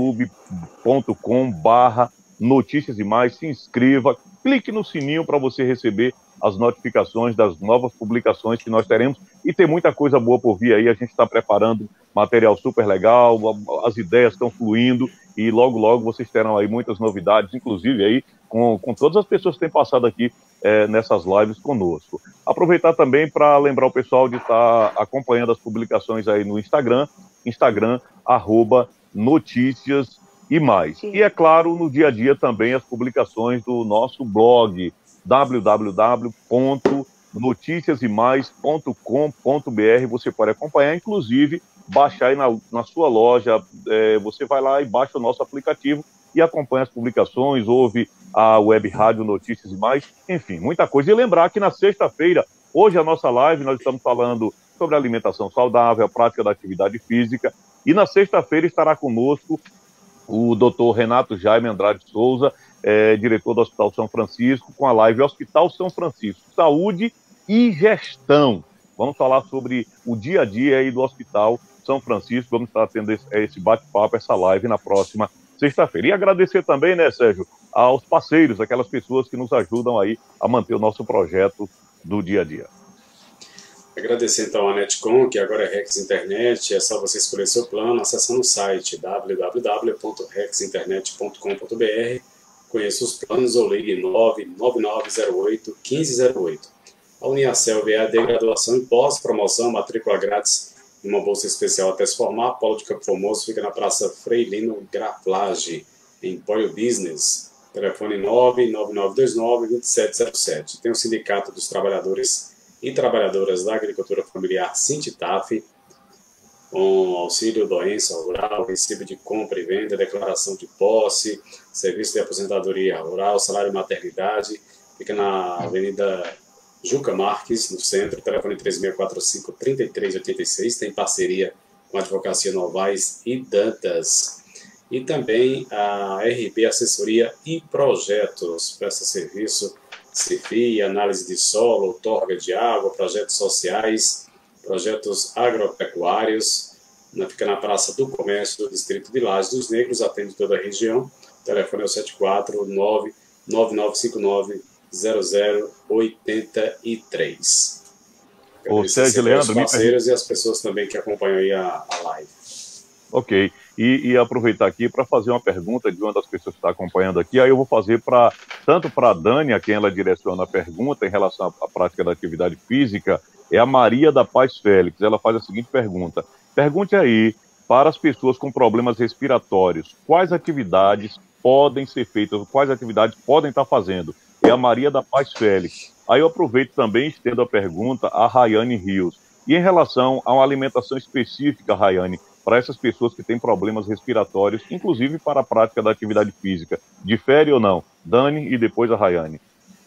youtube.com/Notícias e Mais, se inscreva, clique no sininho para você receber as notificações das novas publicações que nós teremos, e tem muita coisa boa por vir aí, a gente está preparando material super legal, as ideias estão fluindo, e logo, logo vocês terão aí muitas novidades, inclusive aí com todas as pessoas que têm passado aqui nessas lives conosco. Aproveitar também para lembrar o pessoal de estar acompanhando as publicações aí no Instagram, @Notícias e Mais. E é claro, no dia a dia também as publicações do nosso blog, www.noticiasemais.com.br. Você pode acompanhar, inclusive baixar aí na sua loja, você vai lá e baixa o nosso aplicativo e acompanha as publicações, ouve a web rádio Notícias e Mais, enfim, muita coisa. E lembrar que na sexta-feira, hoje a nossa live, nós estamos falando sobre alimentação saudável, a prática da atividade física, e na sexta-feira estará conosco o Dr. Renato Jaime Andrade Souza, diretor do Hospital São Francisco, com a live Hospital São Francisco, Saúde e Gestão. Vamos falar sobre o dia a dia aí do Hospital São Francisco, vamos estar tendo esse bate-papo, essa live na próxima sexta-feira. E agradecer também, né, Sérgio, aos parceiros, aquelas pessoas que nos ajudam aí a manter o nosso projeto do dia a dia. Agradecer então a Netcom, que agora é Rex Internet. É só você escolher seu plano acessando o site www.rexinternet.com.br. Conheça os planos ou ligue 99908-1508. A Uniacel VAD, graduação em pós-promoção, matrícula grátis, uma bolsa especial até se formar. Polo de Campo Formoso fica na Praça Frei Lino Graflage, em Polio Business. Telefone 99929-2707. Tem o Sindicato dos Trabalhadores e Trabalhadoras da Agricultura Familiar, Sintitaf, com auxílio doença rural, recibo de compra e venda, declaração de posse, serviço de aposentadoria rural, salário e maternidade. Fica na Avenida Juca Marques, no centro, telefone 3645-3386, tem parceria com a Advocacia Novaes e Dantas. e também a RB Assessoria e Projetos, presta serviço CFI, análise de solo, outorga de água, projetos sociais, projetos agropecuários, fica na Praça do Comércio do Distrito de Lajes dos Negros, atende toda a região. O telefone é o 749-9959-0083. Ô, Sérgio Leandro, os parceiros e as pessoas também que acompanham aí a live. Ok. E aproveitar aqui para fazer uma pergunta de uma das pessoas que está acompanhando aqui. Aí eu vou fazer tanto para a Dani, a quem ela direciona a pergunta em relação à prática da atividade física, é a Maria da Paz Félix. Ela faz a seguinte pergunta. Pergunte aí, para as pessoas com problemas respiratórios, quais atividades podem ser feitas, quais atividades podem estar fazendo? É a Maria da Paz Félix. Aí eu aproveito também e estendo a pergunta a Rayane Rios. E em relação a uma alimentação específica, Rayane, para essas pessoas que têm problemas respiratórios, inclusive para a prática da atividade física, difere ou não? Dani e depois a Rayane.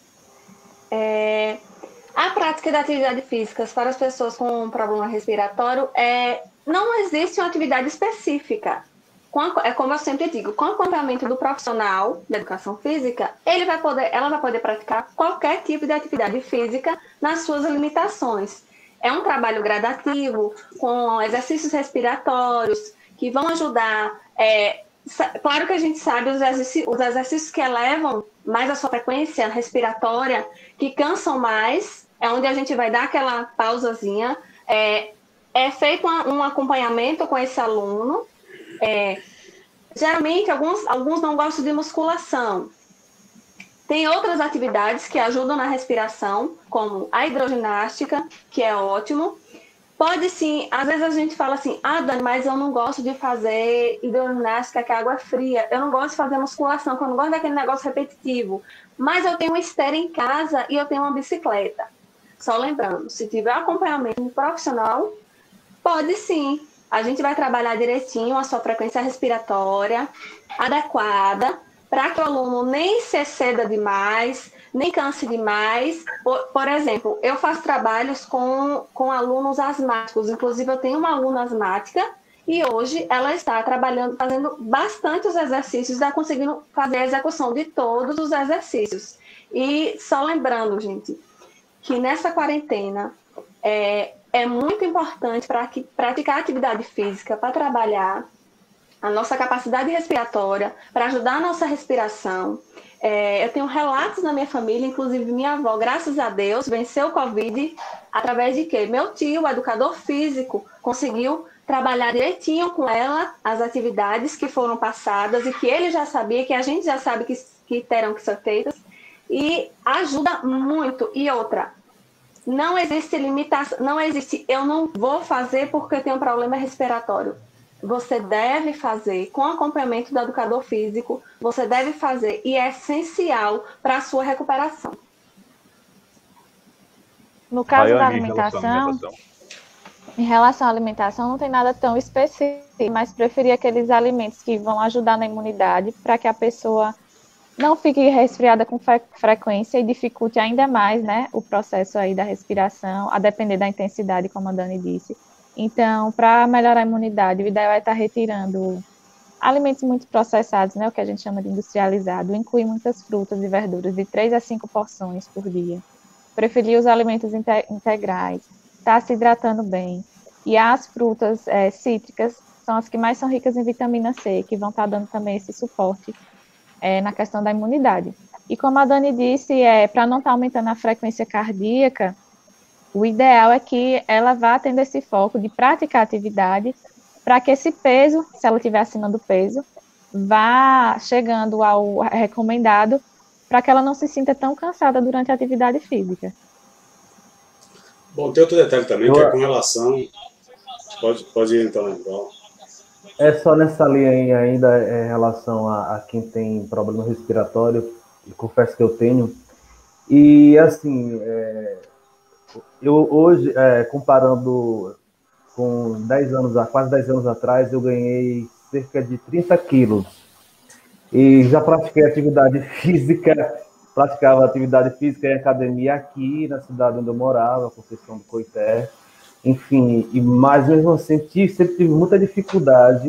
A prática da atividade física para as pessoas com problema respiratório não existe uma atividade específica. É como eu sempre digo, com o acompanhamento do profissional da educação física, ela vai poder praticar qualquer tipo de atividade física nas suas limitações. É um trabalho gradativo, com exercícios respiratórios, que vão ajudar. Claro que a gente sabe os exercícios que elevam mais a sua frequência respiratória, que cansam mais, é onde a gente vai dar aquela pausazinha. É feito um acompanhamento com esse aluno. Geralmente, alguns não gostam de musculação. Tem outras atividades que ajudam na respiração, como a hidroginástica, que é ótimo. Pode sim, às vezes a gente fala assim, Dani, mas eu não gosto de fazer hidroginástica, que a água é fria. Eu não gosto de fazer musculação, porque eu não gosto daquele negócio repetitivo. Mas eu tenho uma esteira em casa e eu tenho uma bicicleta. Só lembrando, se tiver acompanhamento profissional, pode sim. A gente vai trabalhar direitinho a sua frequência respiratória adequada, para que o aluno nem se exceda demais, nem canse demais. Por exemplo, eu faço trabalhos com alunos asmáticos. Inclusive, eu tenho uma aluna asmática e hoje ela está trabalhando, fazendo bastante os exercícios, está conseguindo fazer a execução de todos os exercícios. E só lembrando, gente, que nessa quarentena é muito importante praticar atividade física para trabalhar a nossa capacidade respiratória, para ajudar a nossa respiração. Eu tenho relatos na minha família, inclusive minha avó, graças a Deus, venceu o Covid através de quê? Meu tio, educador físico, conseguiu trabalhar direitinho com ela as atividades que foram passadas e que ele já sabia, que a gente já sabe que terão que ser feitas, e ajuda muito. E outra, não existe limitação, não existe, eu não vou fazer porque eu tenho um problema respiratório. Você deve fazer com acompanhamento do educador físico, você deve fazer e é essencial para a sua recuperação. No caso da alimentação, em relação à alimentação, não tem nada tão específico, mas preferir aqueles alimentos que vão ajudar na imunidade para que a pessoa não fique resfriada com frequência e dificulte ainda mais, né, o processo aí da respiração, a depender da intensidade, como a Dani disse. Então, para melhorar a imunidade, o ideal é estar retirando alimentos muito processados, né, o que a gente chama de industrializado, incluir muitas frutas e verduras, de 3 a 5 porções por dia. Preferir os alimentos integrais, estar se hidratando bem. E as frutas cítricas são as que mais são ricas em vitamina C, que vão estar dando também esse suporte na questão da imunidade. E como a Dani disse, para não estar aumentando a frequência cardíaca, o ideal é que ela vá tendo esse foco de praticar atividade para que esse peso, se ela estiver acima do peso, vá chegando ao recomendado para que ela não se sinta tão cansada durante a atividade física. Bom, tem outro detalhe também, que é com relação... Pode ir então, Igual. É só nessa linha aí ainda em relação a quem tem problema respiratório, confesso que eu tenho. E assim, eu hoje, comparando com 10 anos, quase 10 anos atrás, eu ganhei cerca de 30 quilos. E já pratiquei atividade física, praticava atividade física em academia aqui na cidade onde eu morava, Conceição do Coité. Enfim, mas mesmo assim sempre tive muita dificuldade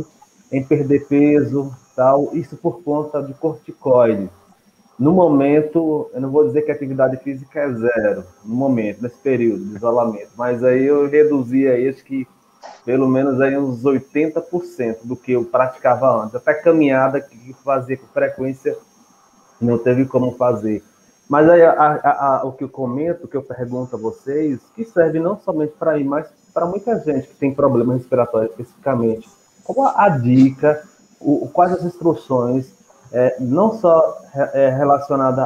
em perder peso, tal, isso por conta de corticoide. No momento, eu não vou dizer que a atividade física é zero, no momento, nesse período de isolamento, mas aí eu reduzi aí, acho que pelo menos aí uns 80% do que eu praticava antes. Até caminhada que fazia com frequência, não teve como fazer. Mas aí o que eu comento, o que eu pergunto a vocês, que serve não somente para mim, mas para muita gente que tem problema respiratório especificamente. Qual a dica, quais as instruções, não só relacionada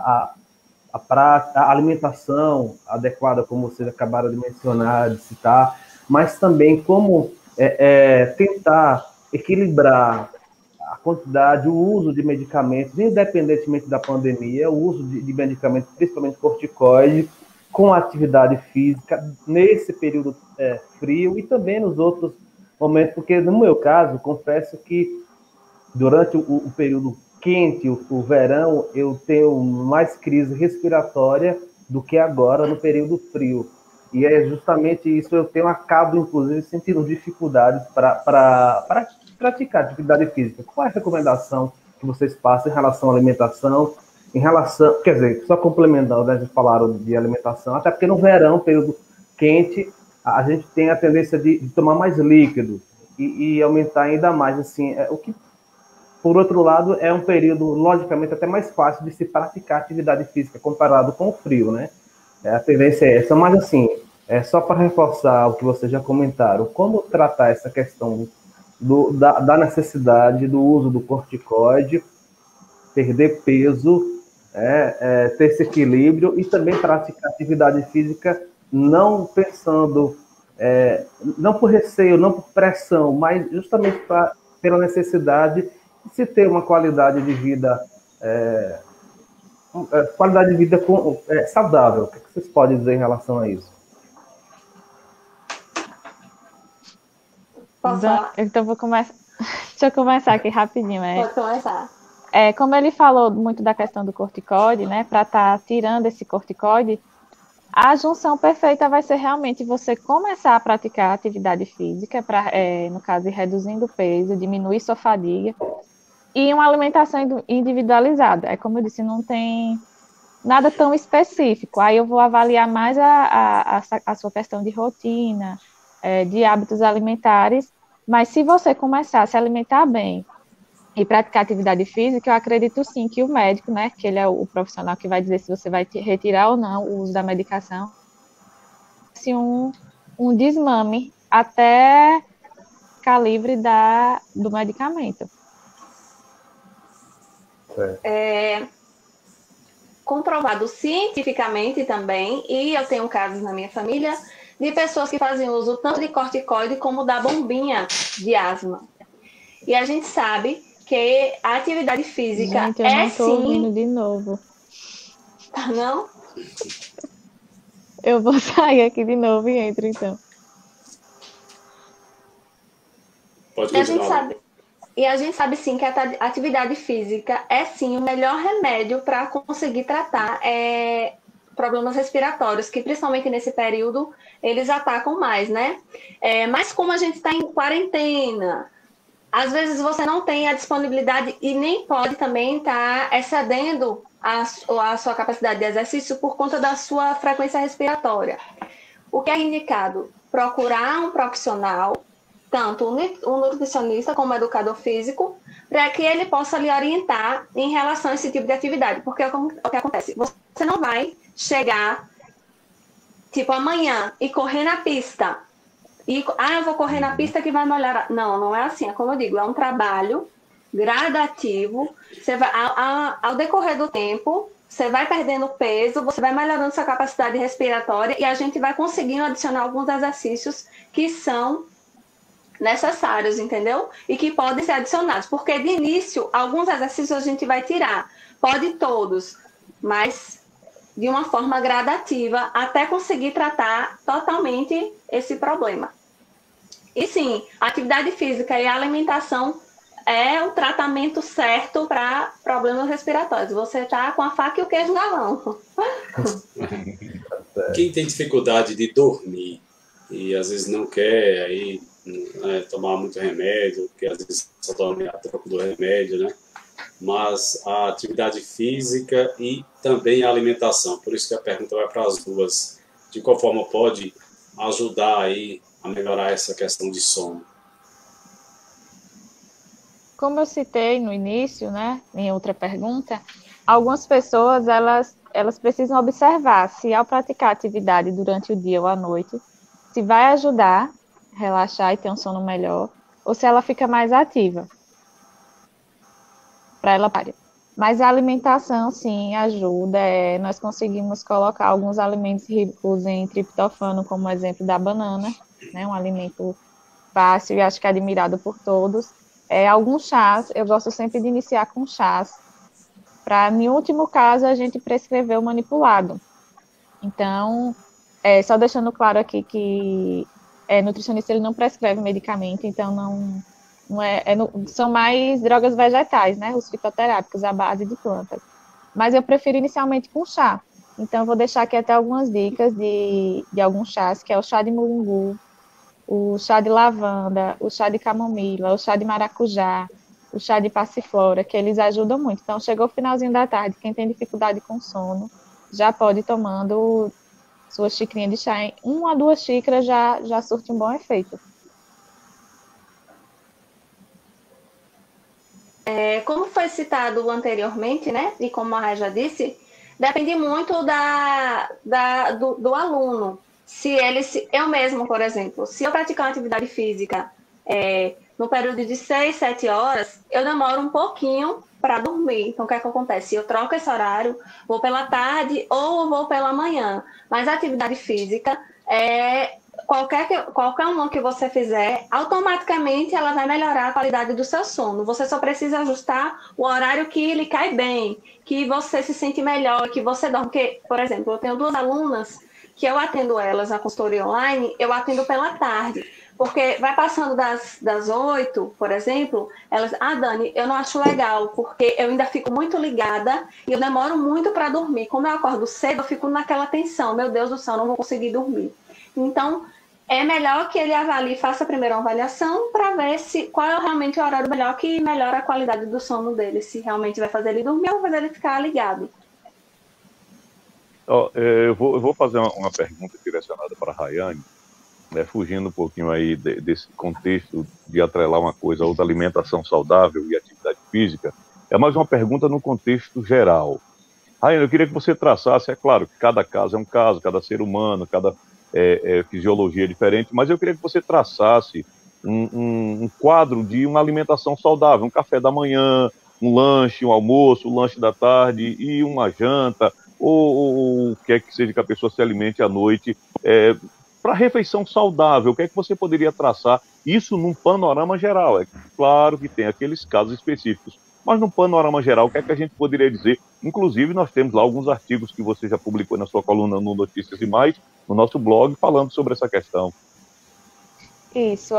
à alimentação adequada, como vocês acabaram de mencionar, de citar, mas também como tentar equilibrar a quantidade, o uso de medicamentos, independentemente da pandemia, o uso de medicamentos, principalmente corticoide, com atividade física, nesse período frio e também nos outros momentos, porque no meu caso, confesso que durante o período quente, o verão, eu tenho mais crise respiratória do que agora no período frio. E é justamente isso, eu acabo, inclusive, sentindo dificuldades para praticar atividade física. Qual é a recomendação que vocês passam em relação à alimentação? Em relação, quer dizer, só complementando, né, vocês falaram de alimentação, até porque no verão, período quente, a gente tem a tendência de tomar mais líquido e aumentar ainda mais, assim, o que, por outro lado, é um período, logicamente, até mais fácil de se praticar atividade física comparado com o frio, né? A tendência é essa, mas assim, só para reforçar o que vocês já comentaram, como tratar essa questão da necessidade do uso do corticoide, perder peso, ter esse equilíbrio e também praticar atividade física não pensando, não por receio, não por pressão, mas justamente pela necessidade de se ter uma qualidade de vida saudável. O que vocês podem dizer em relação a isso? Então vou começar. Deixa eu começar aqui rapidinho. Pode começar. Como ele falou muito da questão do corticoide, né? Para estar tirando esse corticoide, a junção perfeita vai ser realmente você começar a praticar atividade física, no caso, ir reduzindo o peso, diminuir sua fadiga, e uma alimentação individualizada. Como eu disse, não tem nada tão específico. Aí eu vou avaliar mais a sua questão de rotina, de hábitos alimentares, mas se você começar a se alimentar bem e praticar atividade física, eu acredito sim que o médico, né, que ele é o profissional que vai dizer se você vai retirar ou não o uso da medicação, se um desmame até ficar livre do medicamento. Comprovado cientificamente também, e eu tenho casos na minha família de pessoas que fazem uso tanto de corticoide como da bombinha de asma. E a gente sabe que a atividade física gente, eu não tô ouvindo de novo. Tá, não? Eu vou sair aqui de novo e entro, então. Pode continuar. E a gente sabe sim que a atividade física é sim o melhor remédio para conseguir tratar problemas respiratórios, que principalmente nesse período eles atacam mais, né? Mas como a gente está em quarentena, às vezes você não tem a disponibilidade e nem pode também estar excedendo a sua capacidade de exercício por conta da sua frequência respiratória. O que é indicado? Procurar um profissional, tanto um nutricionista como um educador físico, para que ele possa lhe orientar em relação a esse tipo de atividade. Porque o que acontece? Você não vai chegar, tipo, amanhã e correr na pista. Eu vou correr na pista que vai melhorar. Não, não é assim. É como eu digo, é um trabalho gradativo. Você vai, ao decorrer do tempo, você vai perdendo peso, você vai melhorando sua capacidade respiratória e a gente vai conseguindo adicionar alguns exercícios que são necessários, entendeu? E que podem ser adicionados. Porque, de início, alguns exercícios a gente vai tirar. Pode todos, mas de uma forma gradativa, até conseguir tratar totalmente esse problema. E sim, a atividade física e a alimentação é o tratamento certo para problemas respiratórios. Você está com a faca e o queijo na mão. Quem tem dificuldade de dormir e às vezes não quer aí tomar muito remédio, porque às vezes só toma a troco do remédio, né? Mas a atividade física e também a alimentação. Por isso que a pergunta vai para as duas. De qual forma pode ajudar aí a melhorar essa questão de sono? Como eu citei no início, né, em outra pergunta, algumas pessoas, elas precisam observar se ao praticar atividade durante o dia ou à noite, se vai ajudar a relaxar e ter um sono melhor, ou se ela fica mais ativa. Para ela parar. Mas a alimentação, sim, ajuda. Nós conseguimos colocar alguns alimentos ricos em triptofano, como o exemplo da banana, né, um alimento fácil e acho que é admirado por todos. Alguns chás, eu gosto sempre de iniciar com chás, para, em último caso, a gente prescrever o manipulado. Então, só deixando claro aqui que nutricionista ele não prescreve medicamento, então são mais drogas vegetais, né, os fitoterápicos, à base de plantas. Mas eu prefiro inicialmente com chá. Então, eu vou deixar aqui até algumas dicas de alguns chás, que é o chá de mulungu, o chá de lavanda, o chá de camomila, o chá de maracujá, o chá de passiflora, que eles ajudam muito. Então, chegou o finalzinho da tarde, quem tem dificuldade com sono, já pode ir tomando sua xicrinha de chá. Em 1 a 2 xícaras já surte um bom efeito. Como foi citado anteriormente, né, e como a Rai já disse, depende muito do aluno. Eu mesmo, por exemplo, se eu praticar uma atividade física no período de 6, 7 horas, eu demoro um pouquinho para dormir. Então, o que é que acontece? Eu troco esse horário, vou pela tarde ou vou pela manhã. Mas a atividade física, qualquer uma que você fizer, automaticamente ela vai melhorar a qualidade do seu sono. Você só precisa ajustar o horário que lhe cai bem, que você se sente melhor, que você dorme. Porque, por exemplo, eu tenho 2 alunas que eu atendo elas na consultoria online, eu atendo pela tarde. Porque vai passando das 8, por exemplo, elas, Dani, eu não acho legal, porque eu ainda fico muito ligada e eu demoro muito para dormir. Como eu acordo cedo, eu fico naquela tensão, meu Deus do céu, não vou conseguir dormir. Então, é melhor que ele avalie, faça primeiro uma avaliação para ver qual é realmente o horário melhor que melhora a qualidade do sono dele, se realmente vai fazer ele dormir ou vai fazer ele ficar ligado. Eu vou fazer uma pergunta direcionada para a Rayane, né, fugindo um pouquinho aí desse contexto de atrelar uma coisa a outra, alimentação saudável e atividade física. É mais uma pergunta no contexto geral. Rayane, eu queria que você traçasse, é claro que cada caso é um caso, cada ser humano, cada fisiologia é diferente, mas eu queria que você traçasse um quadro de uma alimentação saudável, um café da manhã, um lanche, um almoço, um lanche da tarde e uma janta, ou o que é que seja que a pessoa se alimente à noite, para refeição saudável, o que é que você poderia traçar? Isso num panorama geral. É claro que tem aqueles casos específicos, mas num panorama geral, o que é que a gente poderia dizer? Inclusive, nós temos lá alguns artigos que você já publicou na sua coluna no Notícias e Mais, no nosso blog, falando sobre essa questão. Isso,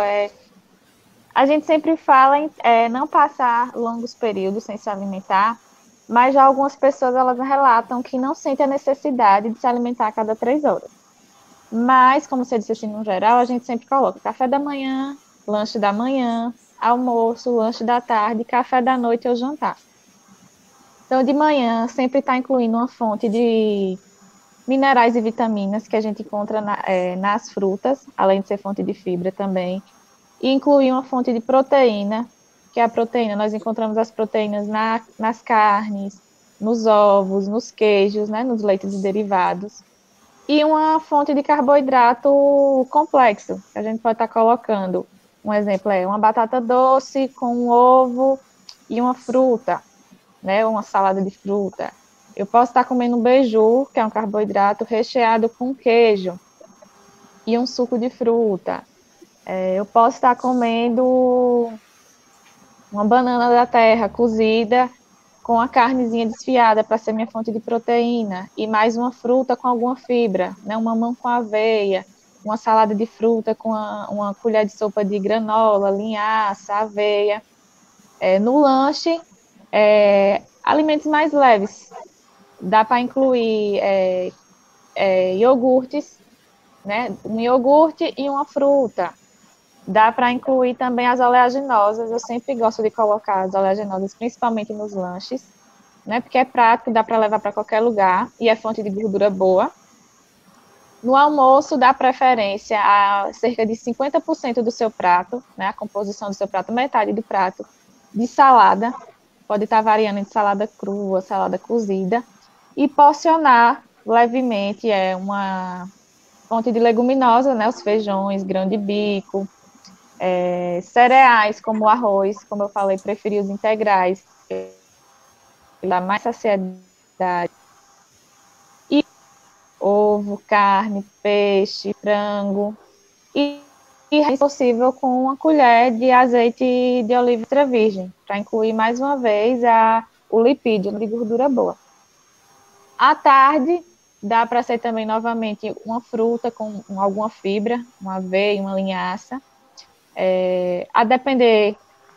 a gente sempre fala em não passar longos períodos sem se alimentar, mas já algumas pessoas elas relatam que não sentem a necessidade de se alimentar a cada 3 horas. Mas, como você disse assim, no geral, a gente sempre coloca café da manhã, lanche da manhã, almoço, lanche da tarde, café da noite ou jantar. Então, de manhã, sempre está incluindo uma fonte de minerais e vitaminas que a gente encontra nas frutas, além de ser fonte de fibra também. E incluir uma fonte de proteína, que é a proteína, nós encontramos as proteínas nas carnes, nos ovos, nos queijos, né, nos leites e derivados. E uma fonte de carboidrato complexo, que a gente pode estar colocando. Um exemplo é uma batata doce com um ovo e uma fruta, né? Uma salada de fruta. Eu posso estar comendo um beiju, que é um carboidrato recheado com queijo e um suco de fruta. Eu posso estar comendo uma banana da terra cozida com a carnezinha desfiada para ser minha fonte de proteína, e mais uma fruta com alguma fibra, né? Um mamão com aveia, uma salada de fruta com uma colher de sopa de granola, linhaça, aveia. No lanche, alimentos mais leves. Dá para incluir iogurtes, né? Um iogurte e uma fruta. dá para incluir também as oleaginosas. Eu sempre gosto de colocar as oleaginosas, principalmente nos lanches, né? Porque é prático, dá para levar para qualquer lugar e é fonte de gordura boa. No almoço, dá preferência a cerca de 50% do seu prato, né? A composição do seu prato, metade do prato de salada. Pode estar variando entre salada crua, salada cozida. E porcionar levemente uma fonte de leguminosa, né? Os feijões, grão de bico, cereais como o arroz, como eu falei, preferi os integrais, que dá mais saciedade. E ovo, carne, peixe, frango. E se possível, com uma colher de azeite de oliva extra virgem, para incluir mais uma vez o lipídio de gordura boa. À tarde, dá para ser também novamente uma fruta com alguma fibra, uma aveia, uma linhaça. A depender,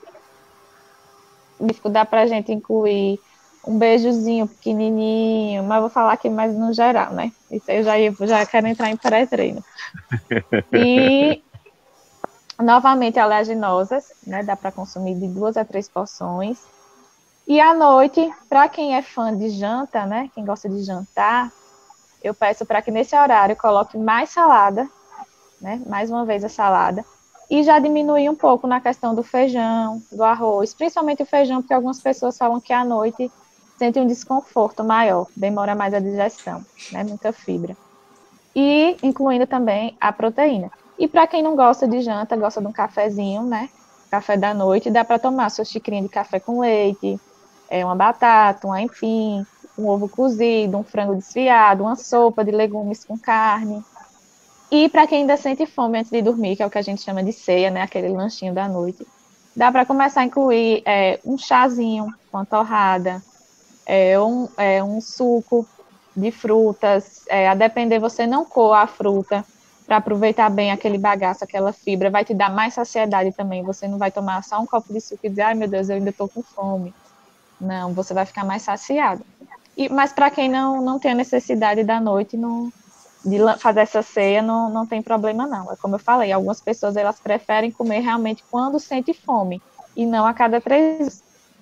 dá para a gente incluir um beijozinho pequenininho, mas vou falar aqui mais no geral, né? Isso aí eu já quero entrar em pré-treino. E, novamente, oleaginosas, né? Dá para consumir de 2 a 3 porções. E à noite, para quem é fã de janta, né? Quem gosta de jantar, eu peço para que nesse horário coloque mais salada, né? Mais uma vez a salada. E já diminuir um pouco na questão do feijão, do arroz, principalmente o feijão, porque algumas pessoas falam que à noite sentem um desconforto maior, demora mais a digestão, né? Muita fibra. E incluindo também a proteína. E para quem não gosta de janta, gosta de um cafezinho, né? Café da noite, dá para tomar sua xicrinha de café com leite, uma batata, um aipim, um ovo cozido, um frango desfiado, uma sopa de legumes com carne. E para quem ainda sente fome antes de dormir, que é o que a gente chama de ceia, né? Aquele lanchinho da noite, dá para começar a incluir um chazinho com a torrada, um suco de frutas, a depender, você não coa a fruta para aproveitar bem aquele bagaço, aquela fibra, vai te dar mais saciedade também, você não vai tomar só um copo de suco e dizer, ai meu Deus, eu ainda estou com fome. Não, você vai ficar mais saciado. Mas para quem não tem a necessidade da noite de fazer essa ceia, não tem problema não. É como eu falei, algumas pessoas elas preferem comer realmente quando sente fome, e não a cada 3 dias.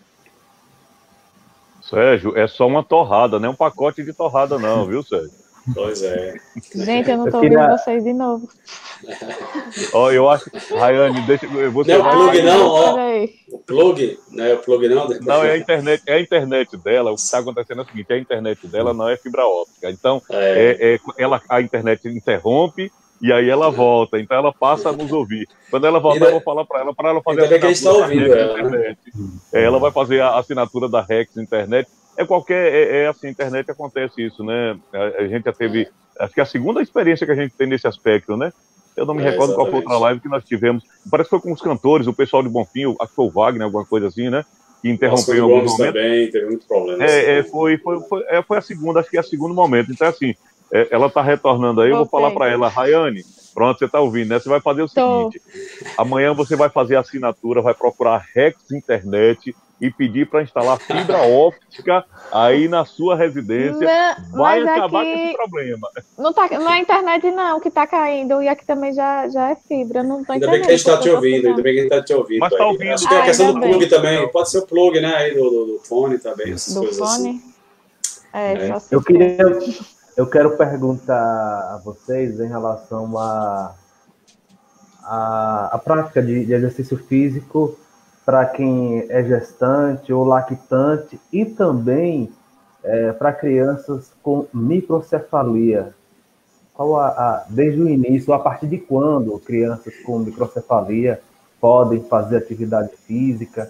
Sérgio, é só uma torrada, não é um pacote de torrada não, viu, Sérgio? Pois é. Gente, eu não estou ouvindo vocês de novo. Ó, eu acho, Rayane, deixa você. Não é o plug não, ó. Peraí. O plug, não é o plug não? Não, é a internet dela. O que está acontecendo é o seguinte: a internet dela não é fibra óptica. Então, a internet interrompe e aí ela volta. Então, ela passa a nos ouvir. Quando ela voltar, eu vou falar para ela fazer a assinatura da Rex Internet. Ela vai fazer a assinatura da Rex Internet. Assim, internet acontece isso, né? A gente já teve, acho que é a segunda experiência que a gente tem nesse aspecto, né? Eu não me recordo exatamente. Qual foi outra live que nós tivemos. Parece que foi com os cantores, o pessoal de Bonfim, acho que foi o Wagner, alguma coisa assim, né? Que interrompeu em algum momento. Também teve muito problema. Foi a segunda, acho que é o segundo momento. Então, assim, ela tá retornando aí, eu vou falar para ela, Rayane, pronto, você tá ouvindo, né? Você vai fazer o seguinte, amanhã você vai fazer a assinatura, vai procurar Rex Internet e pedir para instalar fibra óptica aí na sua residência. Vai acabar com esse problema. Não é internet não que tá caindo, e aqui também já é fibra. Não tô ainda bem que a gente está te ouvindo, ainda bem que a gente está te ouvindo. Mas tá ouvindo. Acho que é a questão do plug também, pode ser o plug, né, aí do fone também, essas coisas fone? Assim. Eu quero perguntar a vocês em relação à prática de exercício físico para quem é gestante ou lactante e também para crianças com microcefalia. Desde o início, a partir de quando crianças com microcefalia podem fazer atividade física?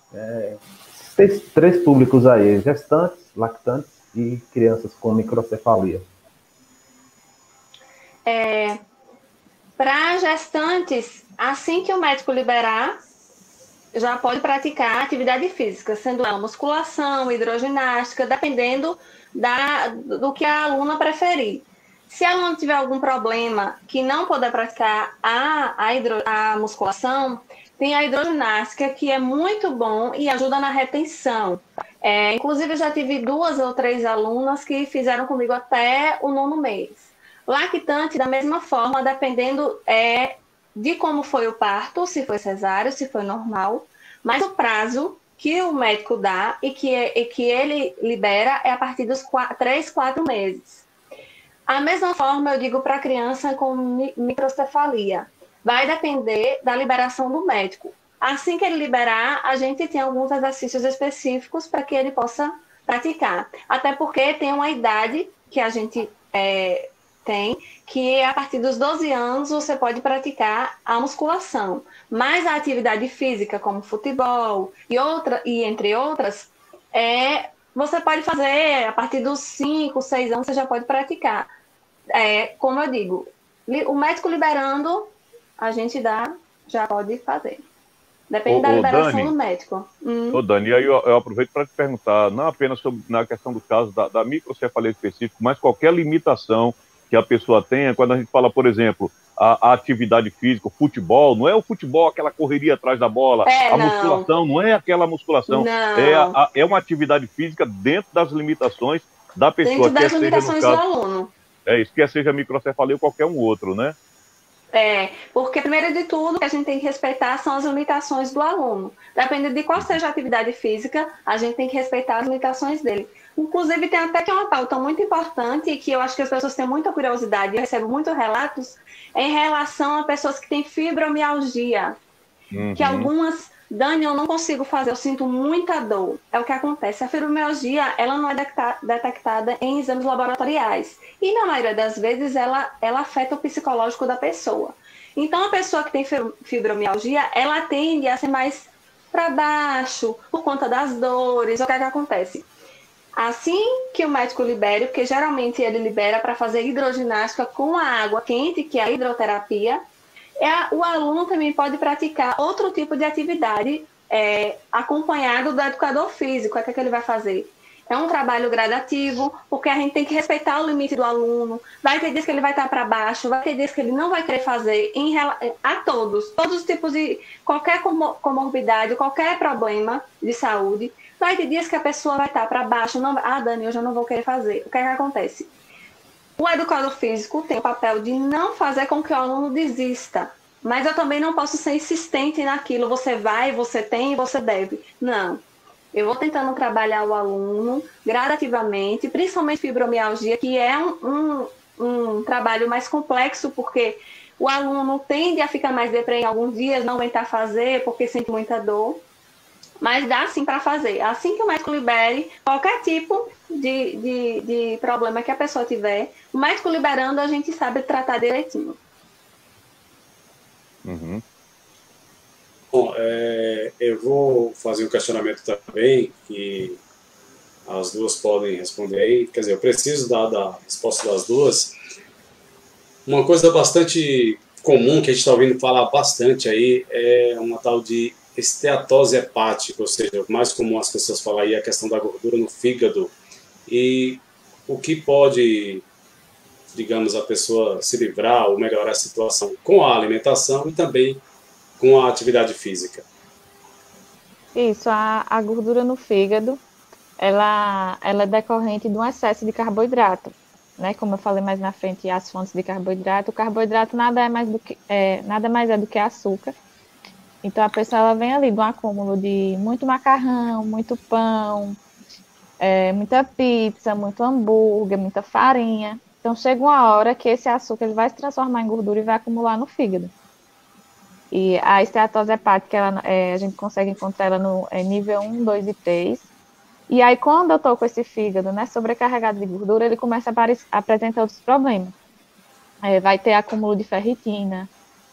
Três públicos aí, gestantes, lactantes e crianças com microcefalia. Para gestantes, assim que o médico liberar, já pode praticar atividade física, sendo ela musculação, hidroginástica, dependendo do que a aluna preferir. Se a aluna tiver algum problema que não puder praticar a musculação, tem a hidroginástica, que é muito bom e ajuda na retenção. Inclusive, eu já tive 2 ou 3 alunas que fizeram comigo até o 9º mês. Lactante, da mesma forma, dependendo de como foi o parto, se foi cesáreo, se foi normal, mas o prazo que o médico dá e que ele libera é a partir dos 3, 4 meses. A mesma forma eu digo para a criança com microcefalia. Vai depender da liberação do médico. Assim que ele liberar, a gente tem alguns exercícios específicos para que ele possa praticar. Até porque tem uma idade que a gente tem, que a partir dos 12 anos você pode praticar a musculação. Mas a atividade física, como futebol e entre outras, você pode fazer a partir dos 5, 6 anos, você já pode praticar. Como eu digo, o médico liberando, a gente já pode fazer. Depende da liberação Dani, do médico. Ô, Dani, aí eu aproveito para te perguntar, não apenas na questão do caso da microcefalia específica, mas qualquer limitação que a pessoa tenha, quando a gente fala, por exemplo, a atividade física, o futebol, não é o futebol aquela correria atrás da bola, musculação não é aquela musculação, é uma atividade física dentro das limitações da pessoa. Dentro das limitações do aluno. Isso, quer seja microcefalia ou qualquer um outro, né? Porque primeiro de tudo, o que a gente tem que respeitar são as limitações do aluno. Dependendo de qual seja a atividade física, a gente tem que respeitar as limitações dele. Inclusive, tem até que uma pauta muito importante, que eu acho que as pessoas têm muita curiosidade, eu recebo muitos relatos, em relação a pessoas que têm fibromialgia. Que algumas, Dani, eu não consigo fazer, eu sinto muita dor. É o que acontece. A fibromialgia, ela não é detectada em exames laboratoriais. E, na maioria das vezes, ela afeta o psicológico da pessoa. Então, a pessoa que tem fibromialgia, ela tende a ser mais para baixo, por conta das dores. O que é que acontece? Assim que o médico libere, porque geralmente ele libera para fazer hidroginástica com a água quente, que é a hidroterapia, o aluno também pode praticar outro tipo de atividade acompanhado do educador físico. O que é que ele vai fazer? É um trabalho gradativo, porque a gente tem que respeitar o limite do aluno. Vai ter dias que ele vai estar para baixo, vai ter dias que ele não vai querer fazer a todos os tipos de qualquer comorbidade, qualquer problema de saúde. Vai ter dias que a pessoa vai estar para baixo, Dani, hoje eu não vou querer fazer. O que é que acontece? O educador físico tem o papel de não fazer com que o aluno desista. Mas eu também não posso ser insistente naquilo. Você vai, você tem, você deve. Não. Eu vou tentando trabalhar o aluno gradativamente, principalmente fibromialgia, que é um trabalho mais complexo, porque o aluno tende a ficar mais deprê em alguns dias, não aguentar fazer, porque sente muita dor. Mas dá sim para fazer. Assim que o médico libere qualquer tipo de problema que a pessoa tiver, o médico liberando, a gente sabe tratar direitinho. Bom, eu vou fazer um questionamento também, que as duas podem responder aí. Quer dizer, eu preciso da resposta das duas. Uma coisa bastante comum, que a gente está ouvindo falar bastante aí, é uma tal de esteatose hepática, ou seja, mais comum as pessoas falam aí, a questão da gordura no fígado. E o que pode, digamos, a pessoa se livrar ou melhorar a situação com a alimentação e também com a atividade física. Isso, a gordura no fígado, ela é decorrente de um excesso de carboidrato, né? Como eu falei mais na frente, as fontes de carboidrato. O carboidrato nada mais é do que açúcar. Então, a pessoa ela vem ali de um acúmulo de muito macarrão, muito pão, muita pizza, muito hambúrguer, muita farinha. Então, chega uma hora que esse açúcar ele vai se transformar em gordura e vai acumular no fígado. E a esteatose hepática, a gente consegue encontrar ela no nível 1, 2 e 3. E aí, quando eu estou com esse fígado, né, sobrecarregado de gordura, ele começa a apresentar outros problemas. Vai ter acúmulo de ferritina,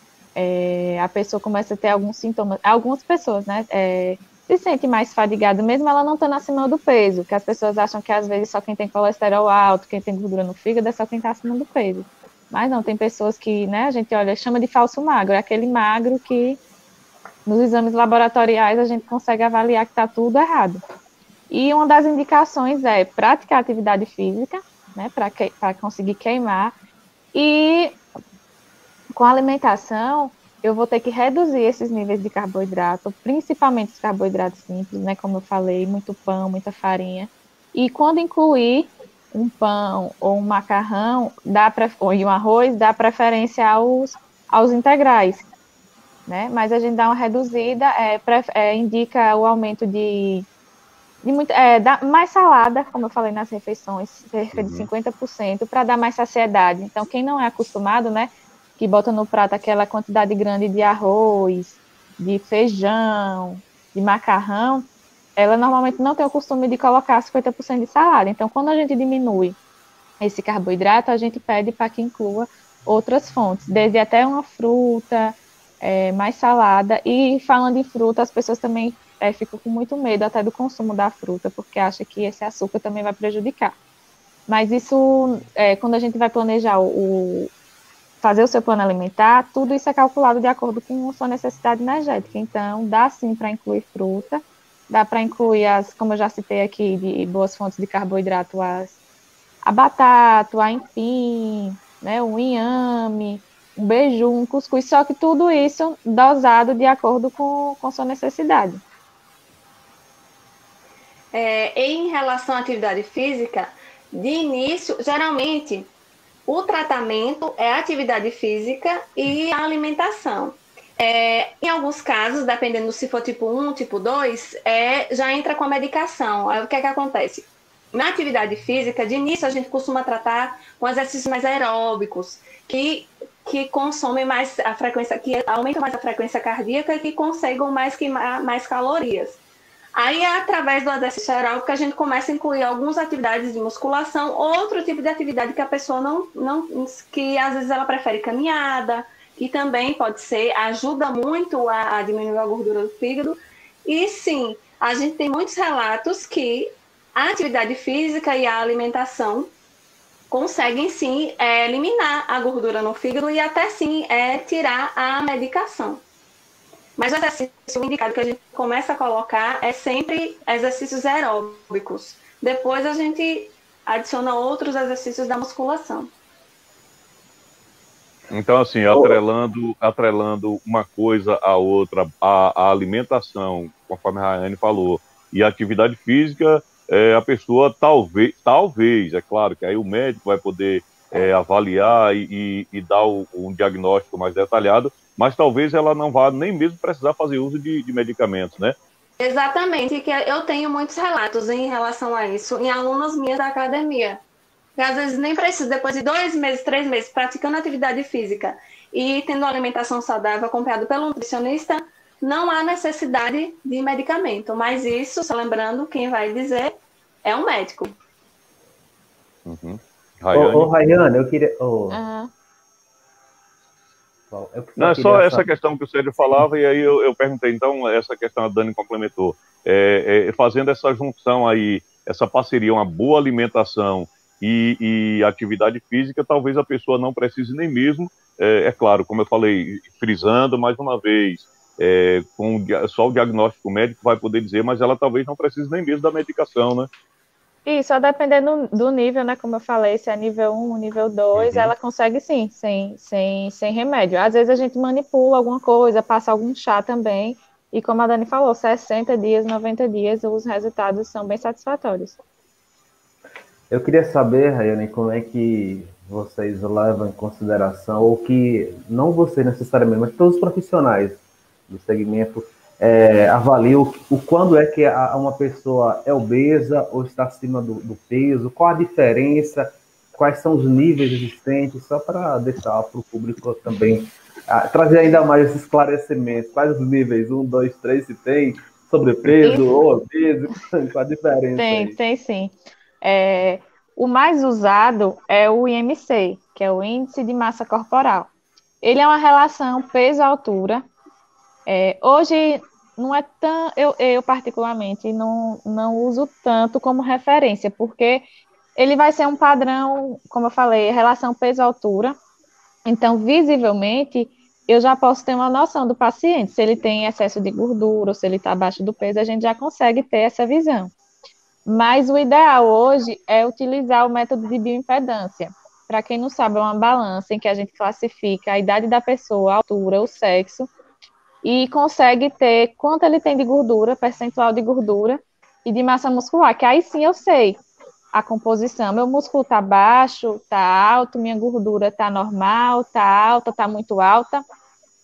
a pessoa começa a ter alguns sintomas. Algumas pessoas, né, se sente mais fadigada, mesmo ela não estando acima do peso, que as pessoas acham que às vezes só quem tem colesterol alto, quem tem gordura no fígado, é só quem está acima do peso. Mas não, tem pessoas que, né, a gente olha, chama de falso magro, é aquele magro que nos exames laboratoriais a gente consegue avaliar que está tudo errado. E uma das indicações é praticar atividade física, né, para conseguir queimar, e com a alimentação eu vou ter que reduzir esses níveis de carboidrato, principalmente os carboidratos simples, né, como eu falei, muito pão, muita farinha, e quando incluir um pão ou um macarrão ou um arroz, dá preferência aos integrais, né? Mas a gente dá uma reduzida, indica o aumento de mais salada, como eu falei nas refeições, cerca de 50%, para dar mais saciedade. Então, quem não é acostumado, né, que bota no prato aquela quantidade grande de arroz, de feijão, de macarrão, ela normalmente não tem o costume de colocar 50% de salada. Então, quando a gente diminui esse carboidrato, a gente pede para que inclua outras fontes, desde até uma fruta mais salada. E falando em fruta, as pessoas também ficam com muito medo até do consumo da fruta, porque acham que esse açúcar também vai prejudicar. Mas isso, quando a gente vai planejar fazer o seu plano alimentar, tudo isso é calculado de acordo com a sua necessidade energética. Então, dá sim para incluir fruta, dá para incluir como eu já citei aqui, de boas fontes de carboidrato, a batata, o aipim, né, o inhame, um beiju, um cuscuz, só que tudo isso dosado de acordo com sua necessidade. Em relação à atividade física, de início, geralmente, o tratamento é a atividade física e a alimentação. Em alguns casos, dependendo se for tipo 1, tipo 2, já entra com a medicação. Aí o que é que acontece? Na atividade física, de início, a gente costuma tratar com exercícios mais aeróbicos, que consomem mais a frequência, que aumentam mais a frequência cardíaca e que conseguem mais queimar mais calorias. Aí, através do exercício aeróbico, que a gente começa a incluir algumas atividades de musculação, outro tipo de atividade que a pessoa que às vezes ela prefere caminhada, que também pode ser, ajuda muito a diminuir a gordura do fígado. E sim, a gente tem muitos relatos que a atividade física e a alimentação conseguem sim eliminar a gordura no fígado e até sim tirar a medicação. Mas o exercício indicado que a gente começa a colocar é sempre exercícios aeróbicos. Depois a gente adiciona outros exercícios da musculação. Então, assim, atrelando uma coisa à outra, a alimentação, conforme a Rayane falou, e a atividade física, a pessoa talvez, é claro que aí o médico vai poder avaliar e dar um diagnóstico mais detalhado, mas talvez ela não vá nem mesmo precisar fazer uso de medicamentos, né? Exatamente, que eu tenho muitos relatos em relação a isso, em alunas minhas da academia, que às vezes nem precisa, depois de 2 meses, 3 meses, praticando atividade física e tendo uma alimentação saudável acompanhado pelo nutricionista, não há necessidade de medicamento, mas isso, só lembrando, quem vai dizer é um médico. Uhum. Rayane, eu queria... Não, é só essa questão que o Sérgio falava, e aí eu perguntei, então, essa questão a Dani complementou. Fazendo essa junção aí, essa parceria, uma boa alimentação e atividade física, talvez a pessoa não precise nem mesmo, claro, como eu falei, frisando mais uma vez, só o diagnóstico médico vai poder dizer, mas ela talvez não precise nem mesmo da medicação, né? Isso, a depender do nível, né? Como eu falei, se é nível 1, nível 2, ela consegue sim, sem remédio. Às vezes a gente manipula alguma coisa, passa algum chá também, e como a Dani falou, 60 dias, 90 dias, os resultados são bem satisfatórios. Eu queria saber, Rayane, como é que vocês levam em consideração, ou que não você necessariamente, mas todos os profissionais do segmento avaliam quando é que uma pessoa é obesa ou está acima do peso, qual a diferença, quais são os níveis existentes, só para deixar para o público também trazer ainda mais esses esclarecimentos, quais os níveis, 1, 2, 3, se tem sobrepeso ou obeso, qual a diferença? Tem sim. O mais usado é o IMC, que é o Índice de Massa Corporal. Ele é uma relação peso-altura. Hoje não é tão, eu particularmente não uso tanto como referência, porque ele vai ser um padrão, como eu falei, relação peso-altura. Então, visivelmente, eu já posso ter uma noção do paciente, se ele tem excesso de gordura ou se ele está abaixo do peso, a gente já consegue ter essa visão. Mas o ideal hoje é utilizar o método de bioimpedância. Para quem não sabe, é uma balança em que a gente classifica a idade da pessoa, a altura, o sexo, e consegue ter quanto ele tem de gordura, percentual de gordura e de massa muscular, que aí sim eu sei a composição. Meu músculo está baixo, está alto, minha gordura está normal, está alta, está muito alta.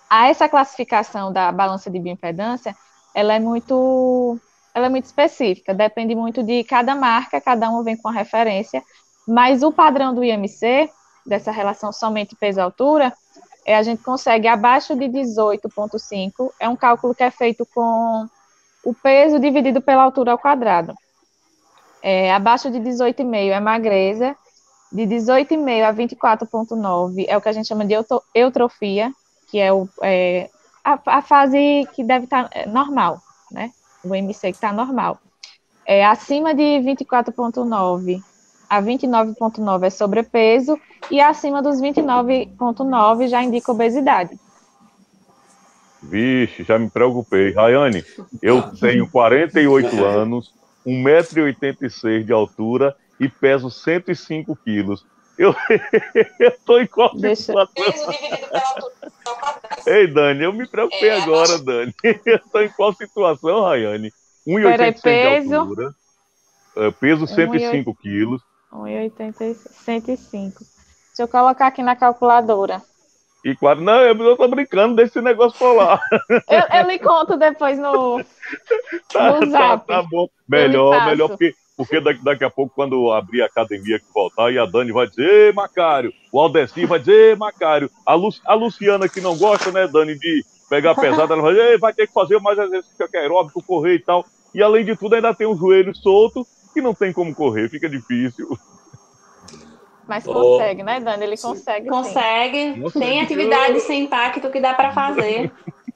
essa classificação da balança de bioimpedância, ela é muito específica, depende muito de cada marca, cada um vem com a referência, mas o padrão do IMC, dessa relação somente peso-altura, a gente consegue abaixo de 18,5, é um cálculo que é feito com o peso dividido pela altura ao quadrado. Abaixo de 18,5 é magreza, de 18,5 a 24,9 é o que a gente chama de eutrofia, que é a fase que deve estar normal, né? O IMC que está normal. Acima de 24,9 a 29,9 é sobrepeso, e acima dos 29,9 já indica obesidade. Vixe, já me preocupei. Rayane, eu tenho 48 anos, 1,86 m de altura e peso 105 quilos. Eu estou em qual situação? Peso dividido pela altura. Ei, Dani, eu me preocupei agora, Dani. Eu estou em qual situação, Rayane? 1,86 de altura, peso 105 quilos. 1,105. Deixa eu colocar aqui na calculadora. E claro, não, eu estou brincando desse negócio por lá. Eu lhe conto depois no Zap. Tá bom. Melhor, porque daqui a pouco, quando abrir a academia que voltar, e a Dani vai dizer, ei, Macário, o Aldeci vai dizer, ei, Macário, a Luciana que não gosta, né, Dani, de pegar pesado, ela vai dizer, ei, vai ter que fazer mais exercício aeróbico, correr e tal. E além de tudo, ainda tem um joelho solto, que não tem como correr, fica difícil. Mas consegue, né, Dani? Ele consegue. Consegue. Tem atividade sem impacto que dá para fazer.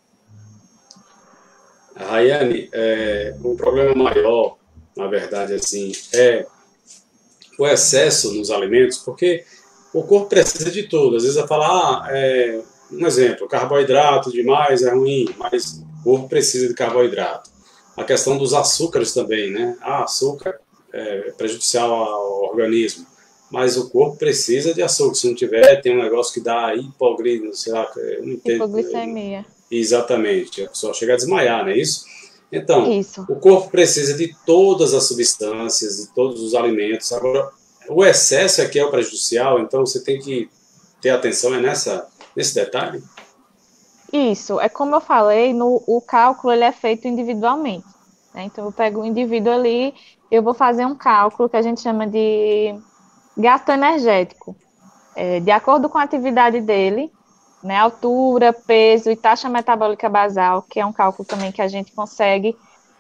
Rayane, um problema maior, na verdade, assim, é o excesso nos alimentos, porque o corpo precisa de tudo. Às vezes vai falar, um exemplo, carboidrato demais é ruim, mas o corpo precisa de carboidrato. A questão dos açúcares também, né? Açúcar é prejudicial ao organismo, mas o corpo precisa de açúcar. Se não tiver, tem um negócio que dá hipoglicemia, sei lá, eu não entendo. Hipoglicemia. Exatamente, a pessoa chega a desmaiar, não é isso? Então, isso. O corpo precisa de todas as substâncias, de todos os alimentos. Agora, o excesso é que é o prejudicial, então você tem que ter atenção nesse detalhe. Isso, é como eu falei, o cálculo ele é feito individualmente, né? Então eu pego o indivíduo ali, eu vou fazer um cálculo que a gente chama de gasto energético, de acordo com a atividade dele, né, altura, peso e taxa metabólica basal, que é um cálculo também que a gente consegue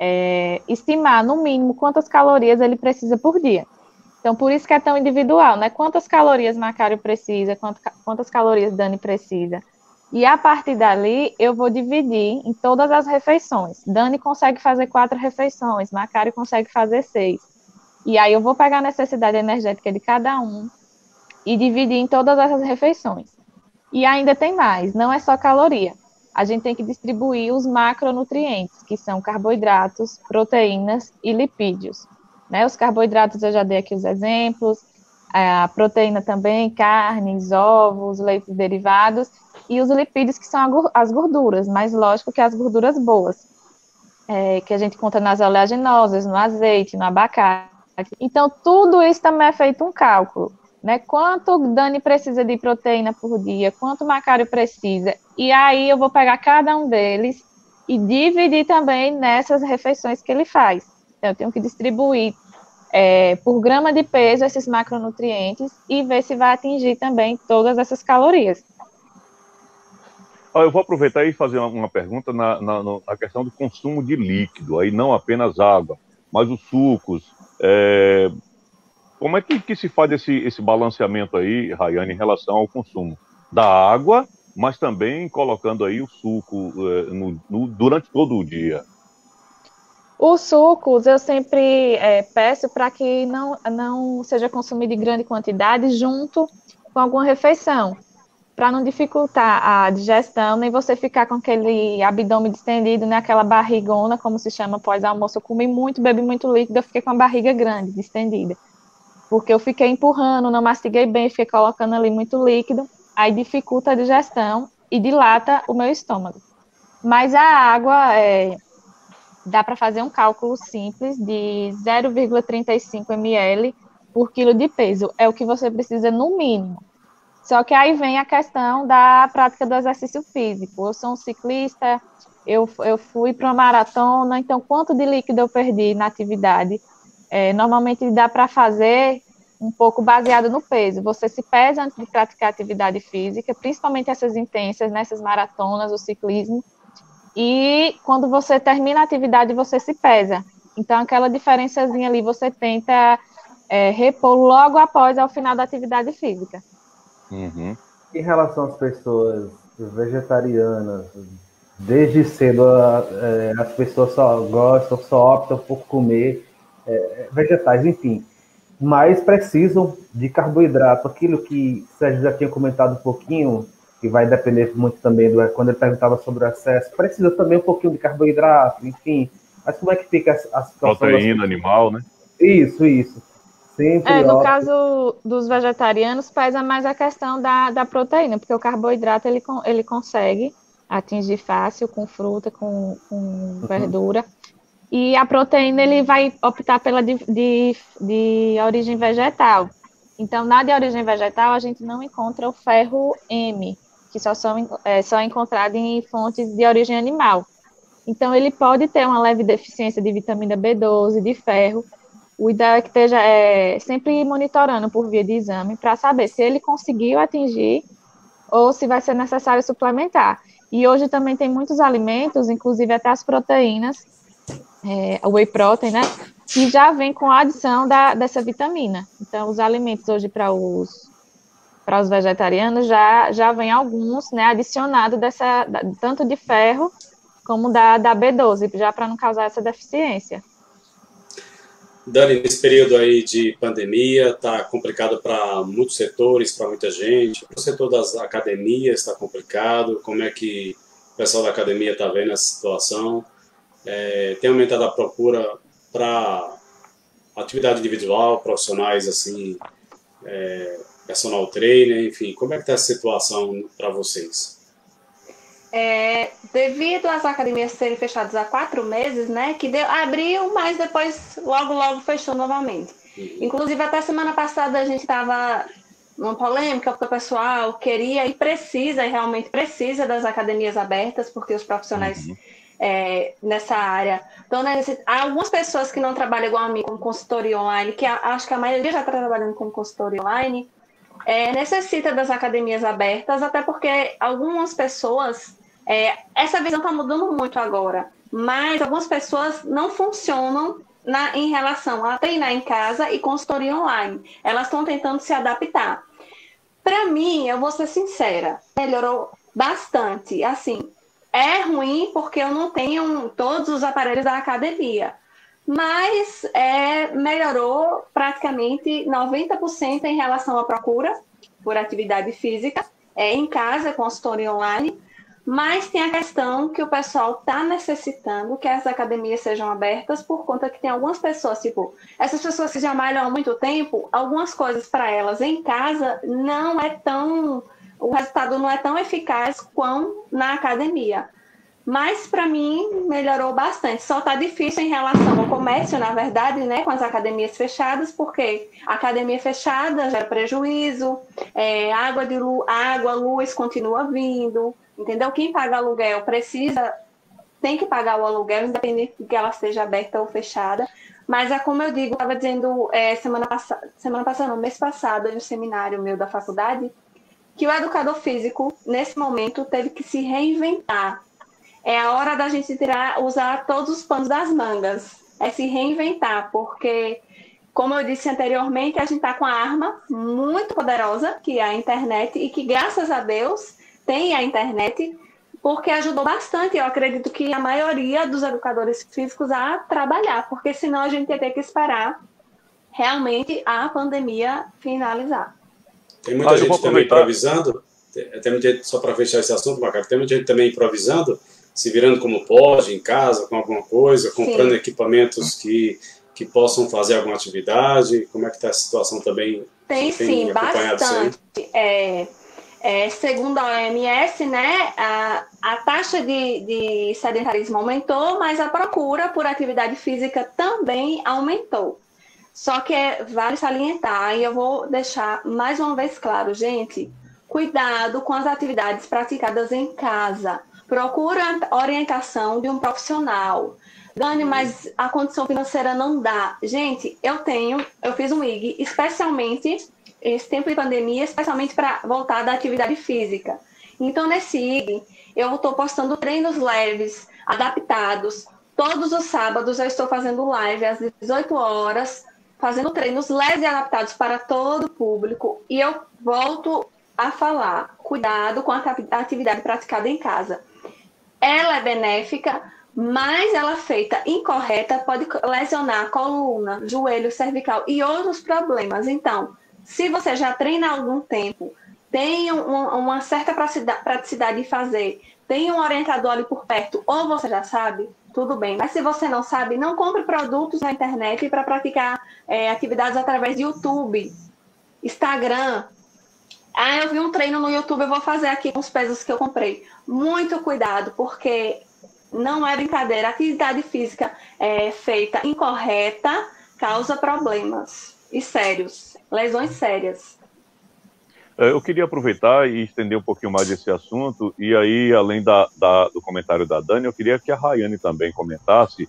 estimar, no mínimo, quantas calorias ele precisa por dia. Então, por isso que é tão individual, né? Quantas calorias Macário precisa, quantas calorias Dani precisa. E, a partir dali, eu vou dividir em todas as refeições. Dani consegue fazer 4 refeições, Macário consegue fazer 6. E aí, eu vou pegar a necessidade energética de cada um e dividir em todas essas refeições. E ainda tem mais, não é só caloria. A gente tem que distribuir os macronutrientes, que são carboidratos, proteínas e lipídios. Né? Os carboidratos eu já dei aqui os exemplos, a proteína também, carnes, ovos, leites derivados, e os lipídios, que são as gorduras, mas lógico que as gorduras boas, que a gente encontra nas oleaginosas, no azeite, no abacate. Então, tudo isso também é feito um cálculo. Né? Quanto Dani precisa de proteína por dia, quanto Macário precisa, e aí eu vou pegar cada um deles e dividir também nessas refeições que ele faz. Então, eu tenho que distribuir por grama de peso esses macronutrientes e ver se vai atingir também todas essas calorias. Eu vou aproveitar e fazer uma pergunta na questão do consumo de líquido, aí não apenas água, mas os sucos. Como é que se faz esse balanceamento aí, Rayane, em relação ao consumo da água, mas também colocando aí o suco durante todo o dia? Os sucos eu sempre peço para que não seja consumido em grande quantidade junto com alguma refeição, para não dificultar a digestão, nem você ficar com aquele abdômen distendido, né, aquela barrigona, como se chama pós-almoço. Eu comi muito, bebi muito líquido, eu fiquei com a barriga grande, distendida. Porque eu fiquei empurrando, não mastiguei bem, fiquei colocando ali muito líquido, aí dificulta a digestão e dilata o meu estômago. Mas a água, dá para fazer um cálculo simples de 0,35 ml por quilo de peso, é o que você precisa no mínimo. Só que aí vem a questão da prática do exercício físico. Eu sou um ciclista, eu fui para uma maratona, então quanto de líquido eu perdi na atividade? Normalmente dá para fazer um pouco baseado no peso. Você se pesa antes de praticar atividade física, principalmente essas intensas, nessas maratonas, o ciclismo, e quando você termina a atividade, você se pesa. Então, aquela diferençazinha ali, você tenta repor logo após ao final da atividade física. Uhum. Em relação às pessoas vegetarianas, desde cedo as pessoas só gostam, só optam por comer vegetais, enfim, mas precisam de carboidrato. Aquilo que o Sérgio já tinha comentado um pouquinho, que vai depender muito também quando ele perguntava sobre o excesso, precisa também um pouquinho de carboidrato, enfim. Mas como é que fica a situação? Proteína animal, né? Isso. Sempre no caso dos vegetarianos, pesa mais a questão da proteína, porque o carboidrato ele consegue atingir fácil com fruta, com verdura. E a proteína ele vai optar pela de origem vegetal. Então, na de origem vegetal, a gente não encontra o ferro M, que só é encontrado em fontes de origem animal. Então, ele pode ter uma leve deficiência de vitamina B12, de ferro. O ideal é que esteja sempre monitorando por via de exame para saber se ele conseguiu atingir ou se vai ser necessário suplementar. E hoje também tem muitos alimentos, inclusive até as proteínas, o whey protein, né, que já vem com a adição dessa vitamina. Então, os alimentos hoje para os vegetarianos já vem alguns, né, adicionado tanto de ferro como da B12, já para não causar essa deficiência. Dani, nesse período aí de pandemia, está complicado para muitos setores, para muita gente. O setor das academias está complicado. Como é que o pessoal da academia está vendo essa situação? Tem aumentado a procura para atividade individual, profissionais assim, personal trainer, enfim. Como é que está essa situação para vocês? Devido às academias serem fechadas há 4 meses, né, que abriu, mas depois logo fechou novamente. Inclusive, até semana passada a gente estava numa polêmica, porque o pessoal queria e realmente precisa das academias abertas, porque os profissionais nessa área. Então, há algumas pessoas que não trabalham igual a mim com consultoria online, que acho que a maioria já está trabalhando com consultoria online, necessita das academias abertas, até porque algumas pessoas... essa visão está mudando muito agora, mas algumas pessoas não funcionam em relação a treinar em casa e consultoria online. Elas estão tentando se adaptar. Para mim, eu vou ser sincera, melhorou bastante. Assim, é ruim porque eu não tenho todos os aparelhos da academia, mas melhorou praticamente 90% em relação à procura por atividade física, em casa, consultoria online. Mas tem a questão que o pessoal está necessitando que as academias sejam abertas, por conta que tem algumas pessoas, tipo, essas pessoas que já malham há muito tempo, algumas coisas para elas em casa o resultado não é tão eficaz quanto na academia. Mas para mim melhorou bastante. Só está difícil em relação ao comércio, na verdade, né, com as academias fechadas, porque a academia fechada gera prejuízo, água, luz continua vindo. Entendeu? Quem paga aluguel tem que pagar o aluguel, independente de que ela esteja aberta ou fechada. Mas como eu digo, estava dizendo mês passado, em um seminário meu da faculdade, que o educador físico, nesse momento, teve que se reinventar. É a hora da gente usar todos os panos das mangas. É se reinventar, porque, como eu disse anteriormente, a gente está com uma arma muito poderosa, que é a internet, e que, graças a Deus, tem a internet, porque ajudou bastante, eu acredito que a maioria dos educadores físicos a trabalhar, porque senão a gente ia ter que esperar realmente a pandemia finalizar. Tem muita gente também improvisando, só para fechar esse assunto, Macaco, tem muita gente também improvisando, se virando como pode, em casa, com alguma coisa, comprando equipamentos que possam fazer alguma atividade. Como é que está a situação também? Tem sim, bastante. Segundo a OMS, né, a taxa de sedentarismo aumentou, mas a procura por atividade física também aumentou. Só que vale salientar, e eu vou deixar mais uma vez claro, gente, cuidado com as atividades praticadas em casa. Procura orientação de um profissional. Dani, mas a condição financeira não dá. Gente, eu fiz um IG especialmente, esse tempo de pandemia, especialmente para voltar da atividade física. Então, nesse IG, eu estou postando treinos leves, adaptados. Todos os sábados eu estou fazendo live às 18 horas, fazendo treinos leves e adaptados para todo o público. E eu volto a falar, cuidado com a atividade praticada em casa. Ela é benéfica, mas ela feita incorreta pode lesionar a coluna, joelho, cervical e outros problemas. Então, se você já treina há algum tempo, tem uma certa praticidade de fazer, tem um orientador ali por perto, ou você já sabe, tudo bem. Mas se você não sabe, não compre produtos na internet para praticar atividades através de YouTube, Instagram. Ah, eu vi um treino no YouTube, eu vou fazer aqui com os pesos que eu comprei. Muito cuidado, porque não é brincadeira. A atividade física feita incorreta causa problemas e sérios, lesões sérias. Eu queria aproveitar e estender um pouquinho mais desse assunto, e aí, além do comentário da Dani, eu queria que a Rayane também comentasse.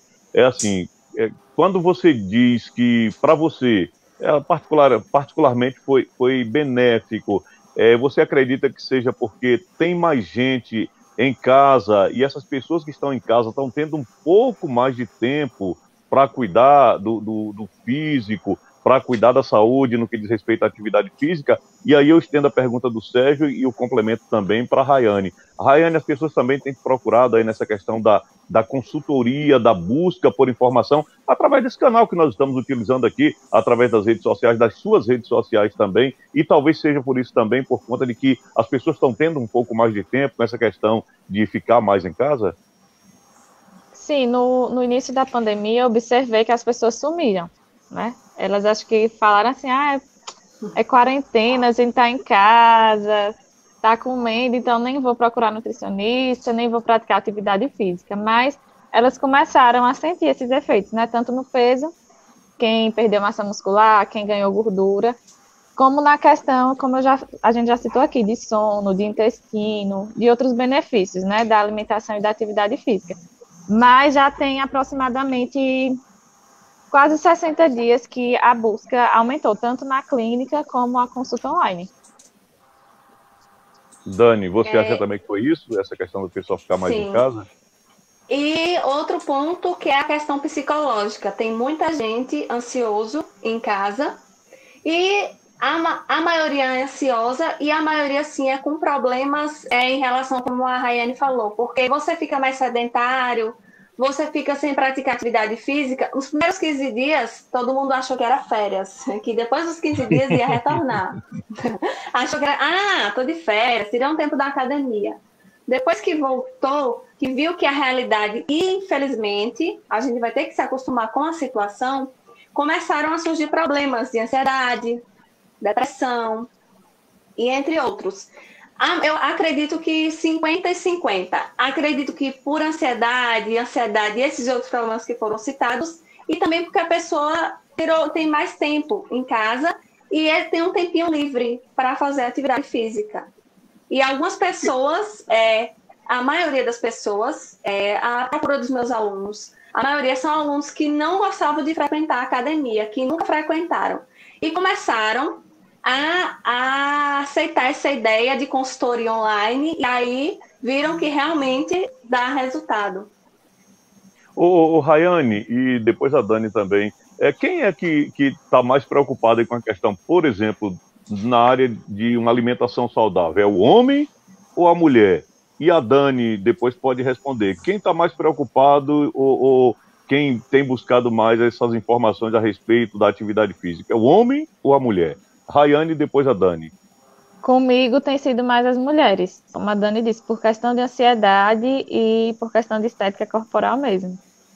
Quando você diz que, para você, particularmente foi benéfico, você acredita que seja porque tem mais gente em casa, e essas pessoas que estão em casa estão tendo um pouco mais de tempo para cuidar do físico, para cuidar da saúde no que diz respeito à atividade física? E aí eu estendo a pergunta do Sérgio e o complemento também para a Rayane. Rayane, as pessoas também têm procurado aí nessa questão da consultoria, da busca por informação, através desse canal que nós estamos utilizando aqui, através das redes sociais, das suas redes sociais também, e talvez seja por isso também, por conta de que as pessoas estão tendo um pouco mais de tempo com essa questão de ficar mais em casa? Sim, no início da pandemia eu observei que as pessoas sumiram, né? Elas acho que falaram assim, é quarentena, a gente tá em casa, tá comendo, então nem vou procurar nutricionista, nem vou praticar atividade física. Mas elas começaram a sentir esses efeitos, né? Tanto no peso, quem perdeu massa muscular, quem ganhou gordura, como na questão, como a gente já citou aqui, de sono, de intestino, de outros benefícios, né? Da alimentação e da atividade física. Mas já tem aproximadamente quase 60 dias que a busca aumentou, tanto na clínica como a consulta online. Dani, você acha também que foi isso? Essa questão do pessoal ficar mais Sim. em casa? E outro ponto que é a questão psicológica. Tem muita gente ansioso em casa e a maioria é ansiosa e a maioria, sim, é com problemas em relação, como a Rayane falou, porque você fica mais sedentário, você fica sem praticar atividade física. Os primeiros 15 dias, todo mundo achou que era férias, que depois dos 15 dias ia retornar. Achou que era, tô de férias, tirei um tempo da academia. Depois que voltou, que viu que a realidade, infelizmente, a gente vai ter que se acostumar com a situação, começaram a surgir problemas de ansiedade, depressão, e entre outros. Eu acredito que 50 e 50. Acredito que por ansiedade e esses outros problemas que foram citados, e também porque a pessoa tem mais tempo em casa e tem um tempinho livre para fazer atividade física. E algumas pessoas, a maioria das pessoas, a procura dos meus alunos, a maioria são alunos que não gostavam de frequentar a academia, que nunca frequentaram. E começaram a aceitar essa ideia de consultoria online, e aí viram que realmente dá resultado. O Rayane, e depois a Dani também, quem é que está mais preocupado com a questão, por exemplo, na área de uma alimentação saudável? É o homem ou a mulher? E a Dani depois pode responder. Quem está mais preocupado ou quem tem buscado mais essas informações a respeito da atividade física? É o homem ou a mulher? Rayane e depois a Dani. Comigo tem sido mais as mulheres, como a Dani disse, por questão de ansiedade e por questão de estética corporal mesmo.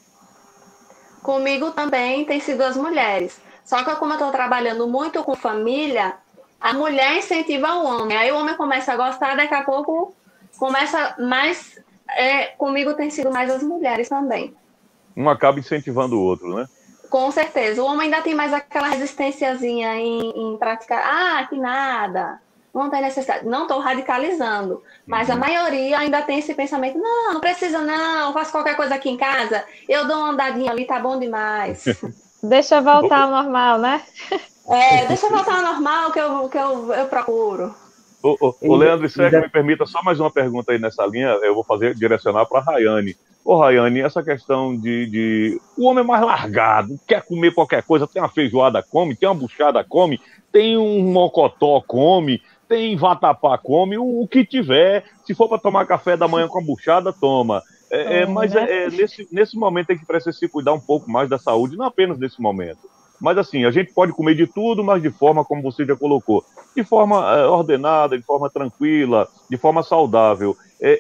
Comigo também tem sido as mulheres. Só que como eu estou trabalhando muito com família, a mulher incentiva o homem. Aí o homem começa a gostar, daqui a pouco começa mais... comigo tem sido mais as mulheres também. Um acaba incentivando o outro, né? Com certeza. O homem ainda tem mais aquela resistênciazinha em praticar. Que nada. não tem necessidade. Não estou radicalizando, mas a maioria ainda tem esse pensamento, não precisa não, eu faço qualquer coisa aqui em casa, eu dou uma andadinha ali, tá bom demais. Deixa voltar ao normal, né? Deixa eu voltar ao normal que eu procuro. O Leandro Sérgio, me permita só mais uma pergunta aí nessa linha, eu vou direcionar para a Rayane. Ô, Rayane, essa questão de o homem é mais largado, quer comer qualquer coisa, tem uma feijoada, come, tem uma buchada, come, tem um mocotó, come, tem vatapá, come, o que tiver, se for para tomar café da manhã com a buchada, toma. Mas nesse momento tem que precisar se cuidar um pouco mais da saúde, não apenas nesse momento. Mas assim, a gente pode comer de tudo, mas de forma, como você já colocou, de forma ordenada, de forma tranquila, de forma saudável.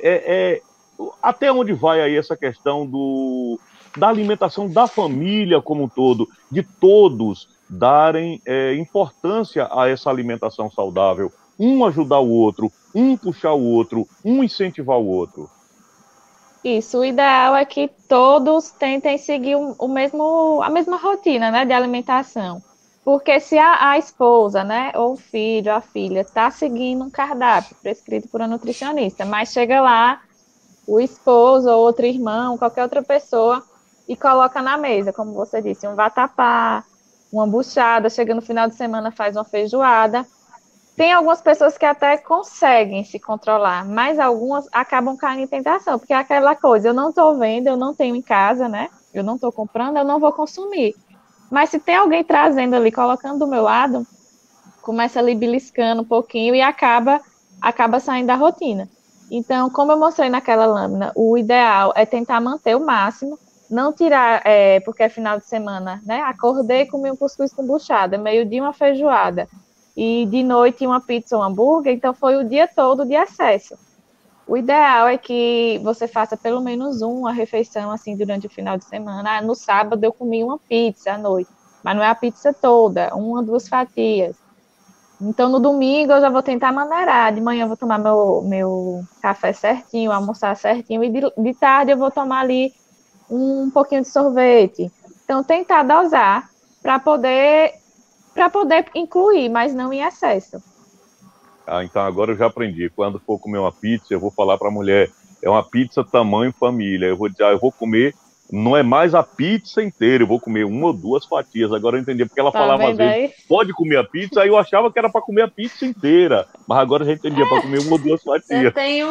Até onde vai aí essa questão da alimentação da família como um todo, de todos darem importância a essa alimentação saudável, um ajudar o outro, um puxar o outro, um incentivar o outro? Isso, o ideal é que todos tentem seguir a mesma rotina, né, de alimentação. Porque se a esposa, né, ou o filho, a filha, está seguindo um cardápio prescrito por um nutricionista, mas chega lá o esposo ou outro irmão, qualquer outra pessoa, e coloca na mesa, como você disse, um vatapá, uma buchada, chega no final de semana, faz uma feijoada. Tem algumas pessoas que até conseguem se controlar, mas algumas acabam caindo em tentação, porque é aquela coisa, eu não estou vendo, eu não tenho em casa, né? Eu não estou comprando, eu não vou consumir. Mas se tem alguém trazendo ali, colocando do meu lado, começa ali beliscando um pouquinho e acaba saindo da rotina. Então, como eu mostrei naquela lâmina, o ideal é tentar manter o máximo, não tirar, porque é final de semana, né? Acordei e comi um cuscuz com buchada, meio-dia uma feijoada, e de noite uma pizza ou um hambúrguer, então foi o dia todo de excesso. O ideal é que você faça pelo menos uma refeição assim durante o final de semana. No sábado eu comi uma pizza à noite, mas não é a pizza toda, 1 ou 2 fatias. Então no domingo eu já vou tentar maneirar, de manhã eu vou tomar meu café certinho, almoçar certinho, e de tarde eu vou tomar ali um pouquinho de sorvete. Então tentar dosar para poder incluir, mas não em excesso. Então agora eu já aprendi. Quando for comer uma pizza, eu vou falar para a mulher, é uma pizza tamanho família. Eu vou dizer, eu vou comer, não é mais a pizza inteira, eu vou comer 1 ou 2 fatias. Agora eu entendi, porque ela falava às vezes, pode comer a pizza, aí eu achava que era para comer a pizza inteira. Mas agora eu já entendi, para comer 1 ou 2 fatias. Eu tenho...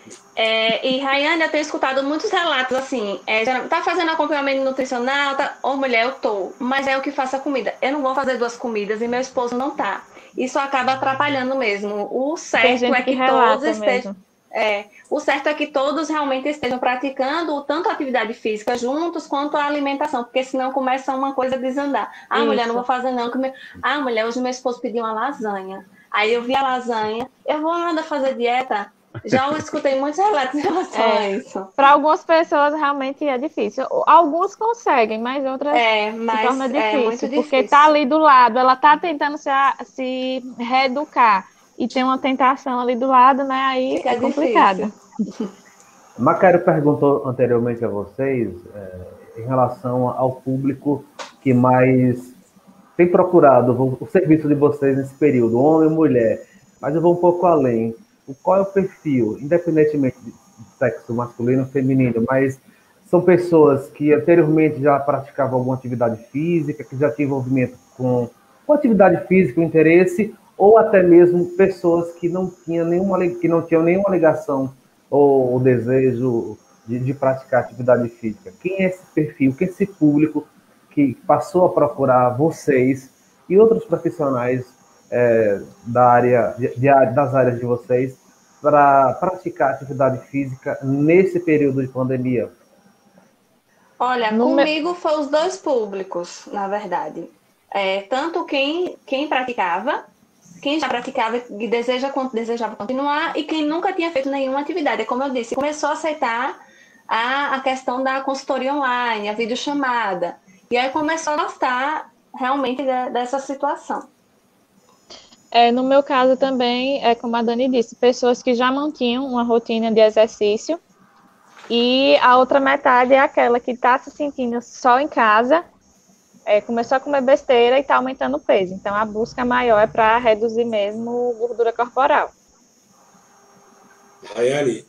e Rayane, eu tenho escutado muitos relatos assim, tá fazendo acompanhamento nutricional, ou mulher, eu tô, mas é o que faço a comida. Eu não vou fazer 2 comidas e meu esposo não tá. Isso acaba atrapalhando mesmo. O certo é que todos estejam. O certo é que todos realmente estejam praticando tanto a atividade física juntos quanto a alimentação, porque senão começa uma coisa a desandar. Mulher, não vou fazer não. Mulher, hoje meu esposo pediu uma lasanha. Aí eu vi a lasanha, eu vou mandar fazer dieta. Já escutei muitos relatos em relação a isso. Para algumas pessoas realmente é difícil. Alguns conseguem, mas outras se torna difícil, porque está ali do lado, ela está tentando se reeducar e tem uma tentação ali do lado, né? Aí é complicado. Macário perguntou anteriormente a vocês em relação ao público que mais tem procurado o serviço de vocês nesse período, homem ou mulher, mas eu vou um pouco além. Qual é o perfil, independentemente de sexo masculino ou feminino, mas são pessoas que anteriormente já praticavam alguma atividade física, que já tinham envolvimento com atividade física, o interesse, ou até mesmo pessoas que não tinham nenhuma ligação ou desejo de praticar atividade física. Quem é esse perfil, quem é esse público que passou a procurar vocês e outros profissionais das áreas de vocês para praticar atividade física nesse período de pandemia? Olha, comigo foram os 2 públicos, na verdade. Tanto quem praticava, quem já praticava e desejava continuar, e quem nunca tinha feito nenhuma atividade. Como eu disse, começou a aceitar a questão da consultoria online, a videochamada. E aí começou a gostar realmente dessa situação. No meu caso também, como a Dani disse, pessoas que já mantinham uma rotina de exercício, e a outra metade é aquela que está se sentindo só em casa começou a comer besteira e está aumentando o peso. Então, a busca maior é para reduzir mesmo gordura corporal. Rayane,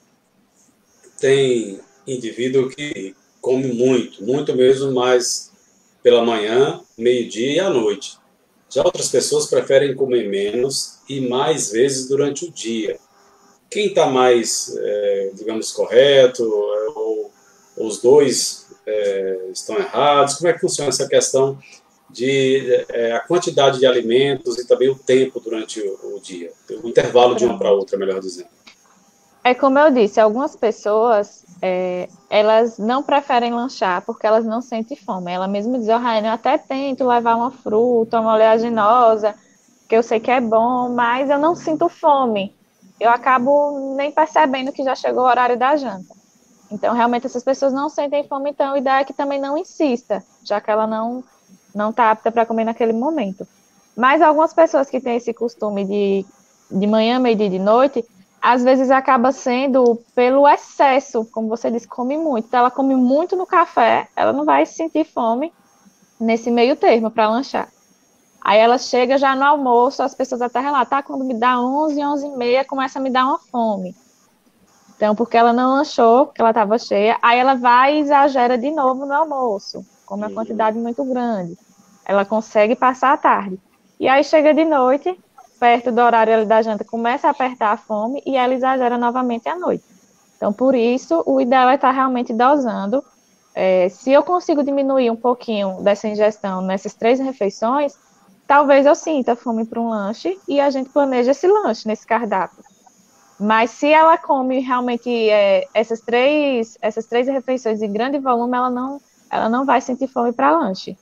tem indivíduo que come muito, muito mesmo, mas pela manhã, meio-dia e à noite. Já outras pessoas preferem comer menos e mais vezes durante o dia. Quem está mais, digamos, correto, ou os dois estão errados? Como é que funciona essa questão de a quantidade de alimentos e também o tempo durante o dia? O intervalo de uma para outra, melhor dizendo. Como eu disse, algumas pessoas, elas não preferem lanchar porque elas não sentem fome. Ela mesma diz, Rayane, eu até tento levar uma fruta, uma oleaginosa, que eu sei que é bom, mas eu não sinto fome. Eu acabo nem percebendo que já chegou o horário da janta. Então, realmente, essas pessoas não sentem fome, então a ideia é que também não insista, já que ela não está apta para comer naquele momento. Mas algumas pessoas que têm esse costume de manhã, meio-dia e de noite, às vezes acaba sendo pelo excesso, como você disse, come muito. Então, ela come muito no café, ela não vai sentir fome nesse meio termo para lanchar. Aí ela chega já no almoço, as pessoas até relatam, quando me dá 11, 11h30, começa a me dar uma fome. Então, porque ela não lanchou, porque ela estava cheia, aí ela vai e exagera de novo no almoço, come uma quantidade muito grande. Ela consegue passar a tarde. E aí chega de noite, perto do horário da janta, começa a apertar a fome e ela exagera novamente à noite. Então, por isso, o ideal é estar realmente dosando. Se eu consigo diminuir um pouquinho dessa ingestão nessas 3 refeições, talvez eu sinta fome para um lanche e a gente planeja esse lanche nesse cardápio. Mas se ela come realmente essas três refeições em grande volume, ela não vai sentir fome para lanche.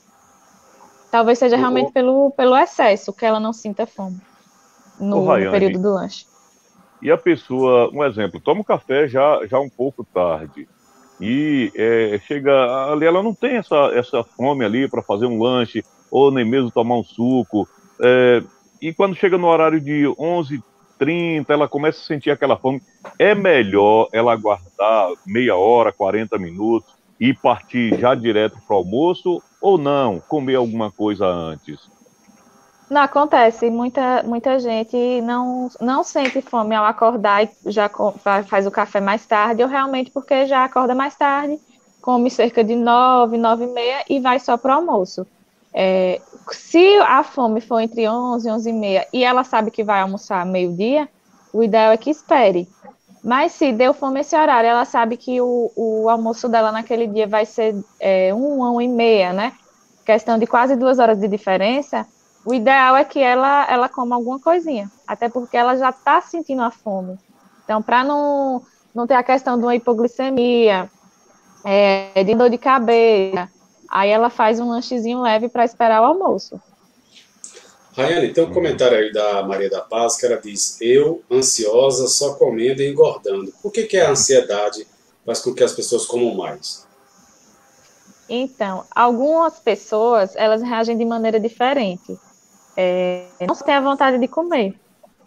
Talvez seja realmente pelo excesso que ela não sinta fome no período do lanche. E a pessoa, um exemplo, toma o café já um pouco tarde e chega ali, ela não tem essa fome ali para fazer um lanche ou nem mesmo tomar um suco. E quando chega no horário de 11h30, ela começa a sentir aquela fome. É melhor ela aguardar meia hora, 40 minutos e partir já direto para o almoço ou não, comer alguma coisa antes? Não, acontece, muita gente não sente fome ao acordar e já faz o café mais tarde, ou realmente porque já acorda mais tarde, come cerca de 9, 9h30 e vai só para o almoço. Se a fome for entre 11 e 11h30 e ela sabe que vai almoçar meio-dia, o ideal é que espere. Mas se deu fome esse horário, ela sabe que o almoço dela naquele dia vai ser 1h30, né? Questão de quase 2 horas de diferença. O ideal é que ela coma alguma coisinha, até porque ela já está sentindo a fome. Então, para não ter a questão de uma hipoglicemia, de dor de cabeça, aí ela faz um lanchezinho leve para esperar o almoço. Rayane, tem um comentário aí da Maria da Paz que ela diz: eu, ansiosa, só comendo e engordando. Por que a ansiedade faz com que as pessoas comam mais? Então, algumas pessoas, elas reagem de maneira diferente. Não se tem a vontade de comer.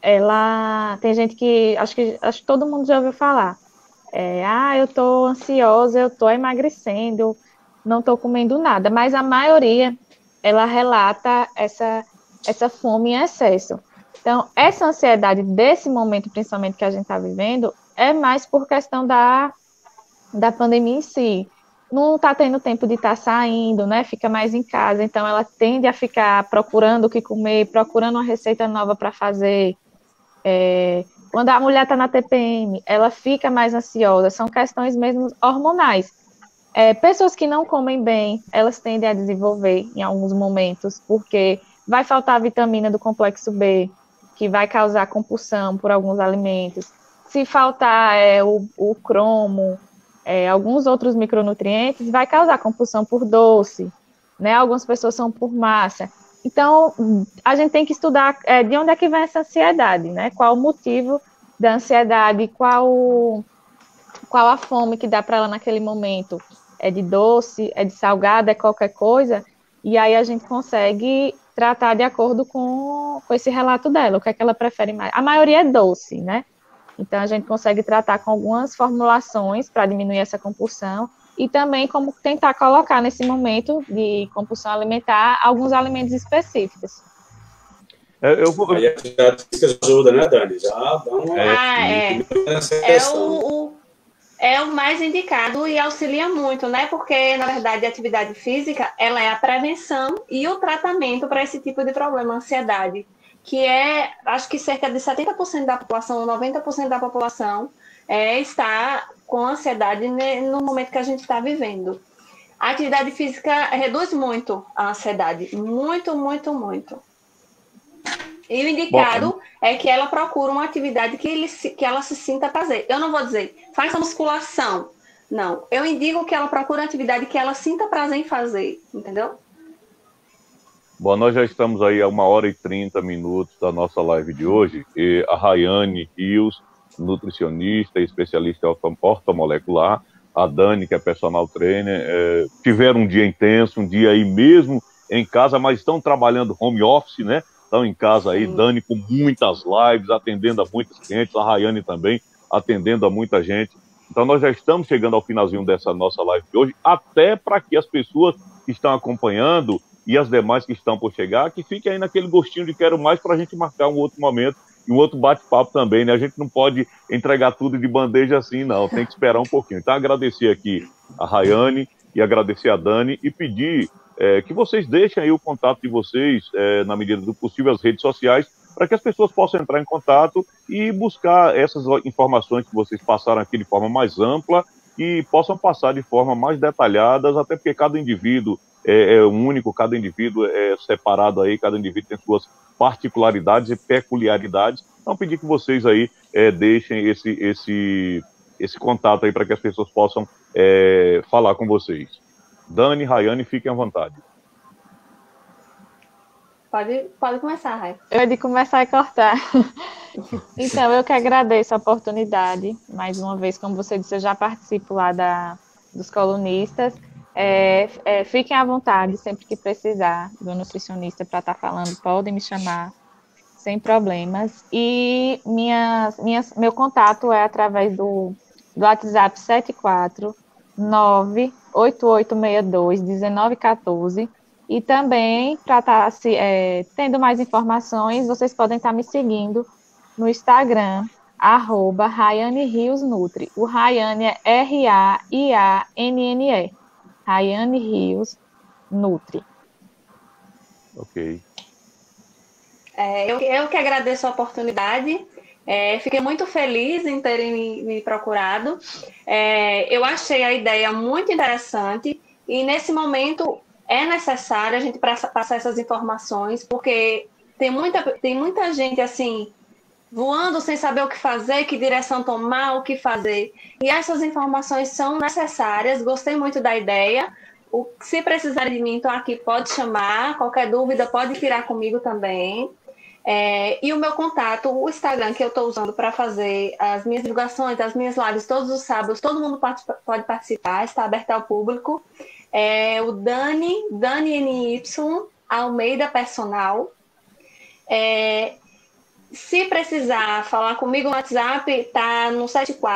Tem gente que acho que todo mundo já ouviu falar. Eu estou ansiosa, eu estou emagrecendo, não estou comendo nada. Mas a maioria, ela relata essa fome em excesso. Então, essa ansiedade desse momento, principalmente que a gente está vivendo, é mais por questão da pandemia em si. Não está tendo tempo de estar saindo, né? Fica mais em casa, então ela tende a ficar procurando o que comer, procurando uma receita nova para fazer. Quando a mulher está na TPM, ela fica mais ansiosa, são questões mesmo hormonais. Pessoas que não comem bem, elas tendem a desenvolver em alguns momentos, porque vai faltar vitamina do complexo B, que vai causar compulsão por alguns alimentos. Se faltar o cromo, alguns outros micronutrientes, vai causar compulsão por doce, né? Algumas pessoas são por massa. Então, a gente tem que estudar de onde é que vem essa ansiedade, né? Qual o motivo da ansiedade, qual a fome que dá para ela naquele momento. É de doce, é de salgado, é qualquer coisa, e aí a gente consegue tratar de acordo com esse relato dela, o que é que ela prefere mais. A maioria é doce, né? Então, a gente consegue tratar com algumas formulações para diminuir essa compulsão, e também como tentar colocar nesse momento de compulsão alimentar alguns alimentos específicos. Aí a atividade física ajuda, né, Dani? Já dá uma... É o mais indicado e auxilia muito, né? Porque, na verdade, a atividade física, ela é a prevenção e o tratamento para esse tipo de problema, ansiedade, que é, acho que cerca de 70% da população, 90% da população está com ansiedade no momento que a gente está vivendo. A atividade física reduz muito a ansiedade, muito, muito, muito. E o indicado é que ela procura uma atividade que ela se sinta prazer. Eu não vou dizer, faça musculação. Não, eu indico que ela procure uma atividade que ela sinta prazer em fazer, entendeu? Bom, nós já estamos aí a 1h30 da nossa live de hoje. E a Rayane Rios, nutricionista e especialista em ortomolecular, a Dani, que é personal trainer, tiveram um dia intenso, um dia aí mesmo em casa, mas estão trabalhando home office, né? Estão em casa aí, Dani com muitas lives, atendendo a muitos clientes, a Rayane também atendendo a muita gente. Então nós já estamos chegando ao finalzinho dessa nossa live de hoje, até para que as pessoas que estão acompanhando e as demais que estão por chegar, que fiquem aí naquele gostinho de quero mais para a gente marcar um outro momento e um outro bate-papo também, né? A gente não pode entregar tudo de bandeja assim, não, tem que esperar um pouquinho. Então agradecer aqui a Rayane e agradecer a Dani e pedir que vocês deixem aí o contato de vocês, na medida do possível, as redes sociais, para que as pessoas possam entrar em contato e buscar essas informações que vocês passaram aqui de forma mais ampla e possam passar de forma mais detalhada, até porque cada indivíduo é único, cada indivíduo é separado aí, cada indivíduo tem suas particularidades e peculiaridades. Então, pedir que vocês aí deixem esse contato aí para que as pessoas possam falar com vocês. Dani, Rayane, fiquem à vontade. Pode começar, Ray. Eu ia de começar a cortar. Então, eu que agradeço a oportunidade. Mais uma vez, como você disse, eu já participo lá dos colunistas. Fiquem à vontade, sempre que precisar do nutricionista para estar falando, podem me chamar, sem problemas. E meu contato é através do WhatsApp 74988621914. E também, para estar tendo mais informações, vocês podem estar me seguindo no Instagram, @RayaneRiosNutri. O Rayane é RAIANNE. Rayane Rios Nutri. Ok. Eu que agradeço a oportunidade. Fiquei muito feliz em terem me procurado. Eu achei a ideia muito interessante e, nesse momento, é necessário a gente passar essas informações, porque tem muita gente, assim, voando sem saber o que fazer, que direção tomar, o que fazer. E essas informações são necessárias. Gostei muito da ideia. Se precisarem de mim, estou aqui, pode chamar. Qualquer dúvida, pode tirar comigo também. E o meu contato, o Instagram que eu estou usando para fazer as minhas divulgações, as minhas lives todos os sábados, todo mundo pode participar, está aberto ao público. O Dani NY Almeida Personal. Se precisar falar comigo no WhatsApp, está no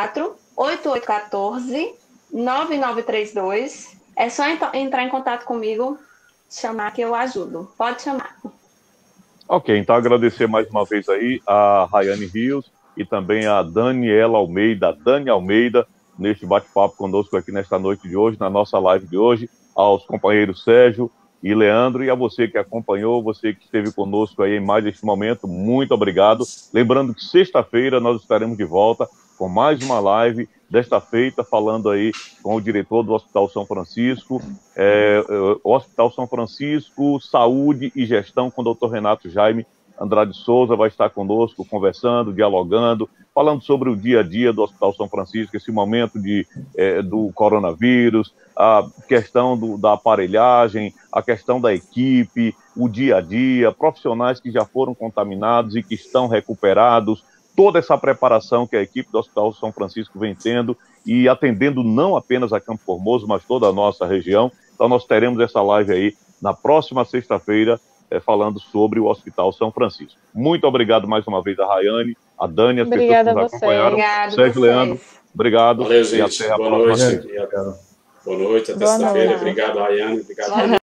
74-8814-9932. É só entrar em contato comigo, chamar que eu ajudo. Pode chamar. Ok, então agradecer mais uma vez aí a Rayane Rios e também a Dani Almeida, neste bate-papo conosco aqui nesta noite de hoje, na nossa live de hoje, aos companheiros Sérgio e Leandro, e a você que acompanhou, você que esteve conosco aí em mais este momento, muito obrigado. Lembrando que sexta-feira nós estaremos de volta com mais uma live, desta feita, falando aí com o diretor do Hospital São Francisco, Hospital São Francisco, Saúde e Gestão, com o Dr. Renato Jaime Andrade Souza, vai estar conosco, conversando, dialogando, falando sobre o dia a dia do Hospital São Francisco, esse momento do coronavírus, a questão da aparelhagem, a questão da equipe, o dia a dia, profissionais que já foram contaminados e que estão recuperados, toda essa preparação que a equipe do Hospital São Francisco vem tendo e atendendo não apenas a Campo Formoso, mas toda a nossa região. Então nós teremos essa live aí na próxima sexta-feira, falando sobre o Hospital São Francisco. Muito obrigado mais uma vez a Rayane, a Dani, as Obrigada pessoas que nos acompanharam. Obrigada Sérgio, Leandro, obrigado. Valeu, gente. E até a Boa próxima. noite. Boa noite, até Boa sexta-feira. noite. Obrigado, Rayane. Obrigado, Boa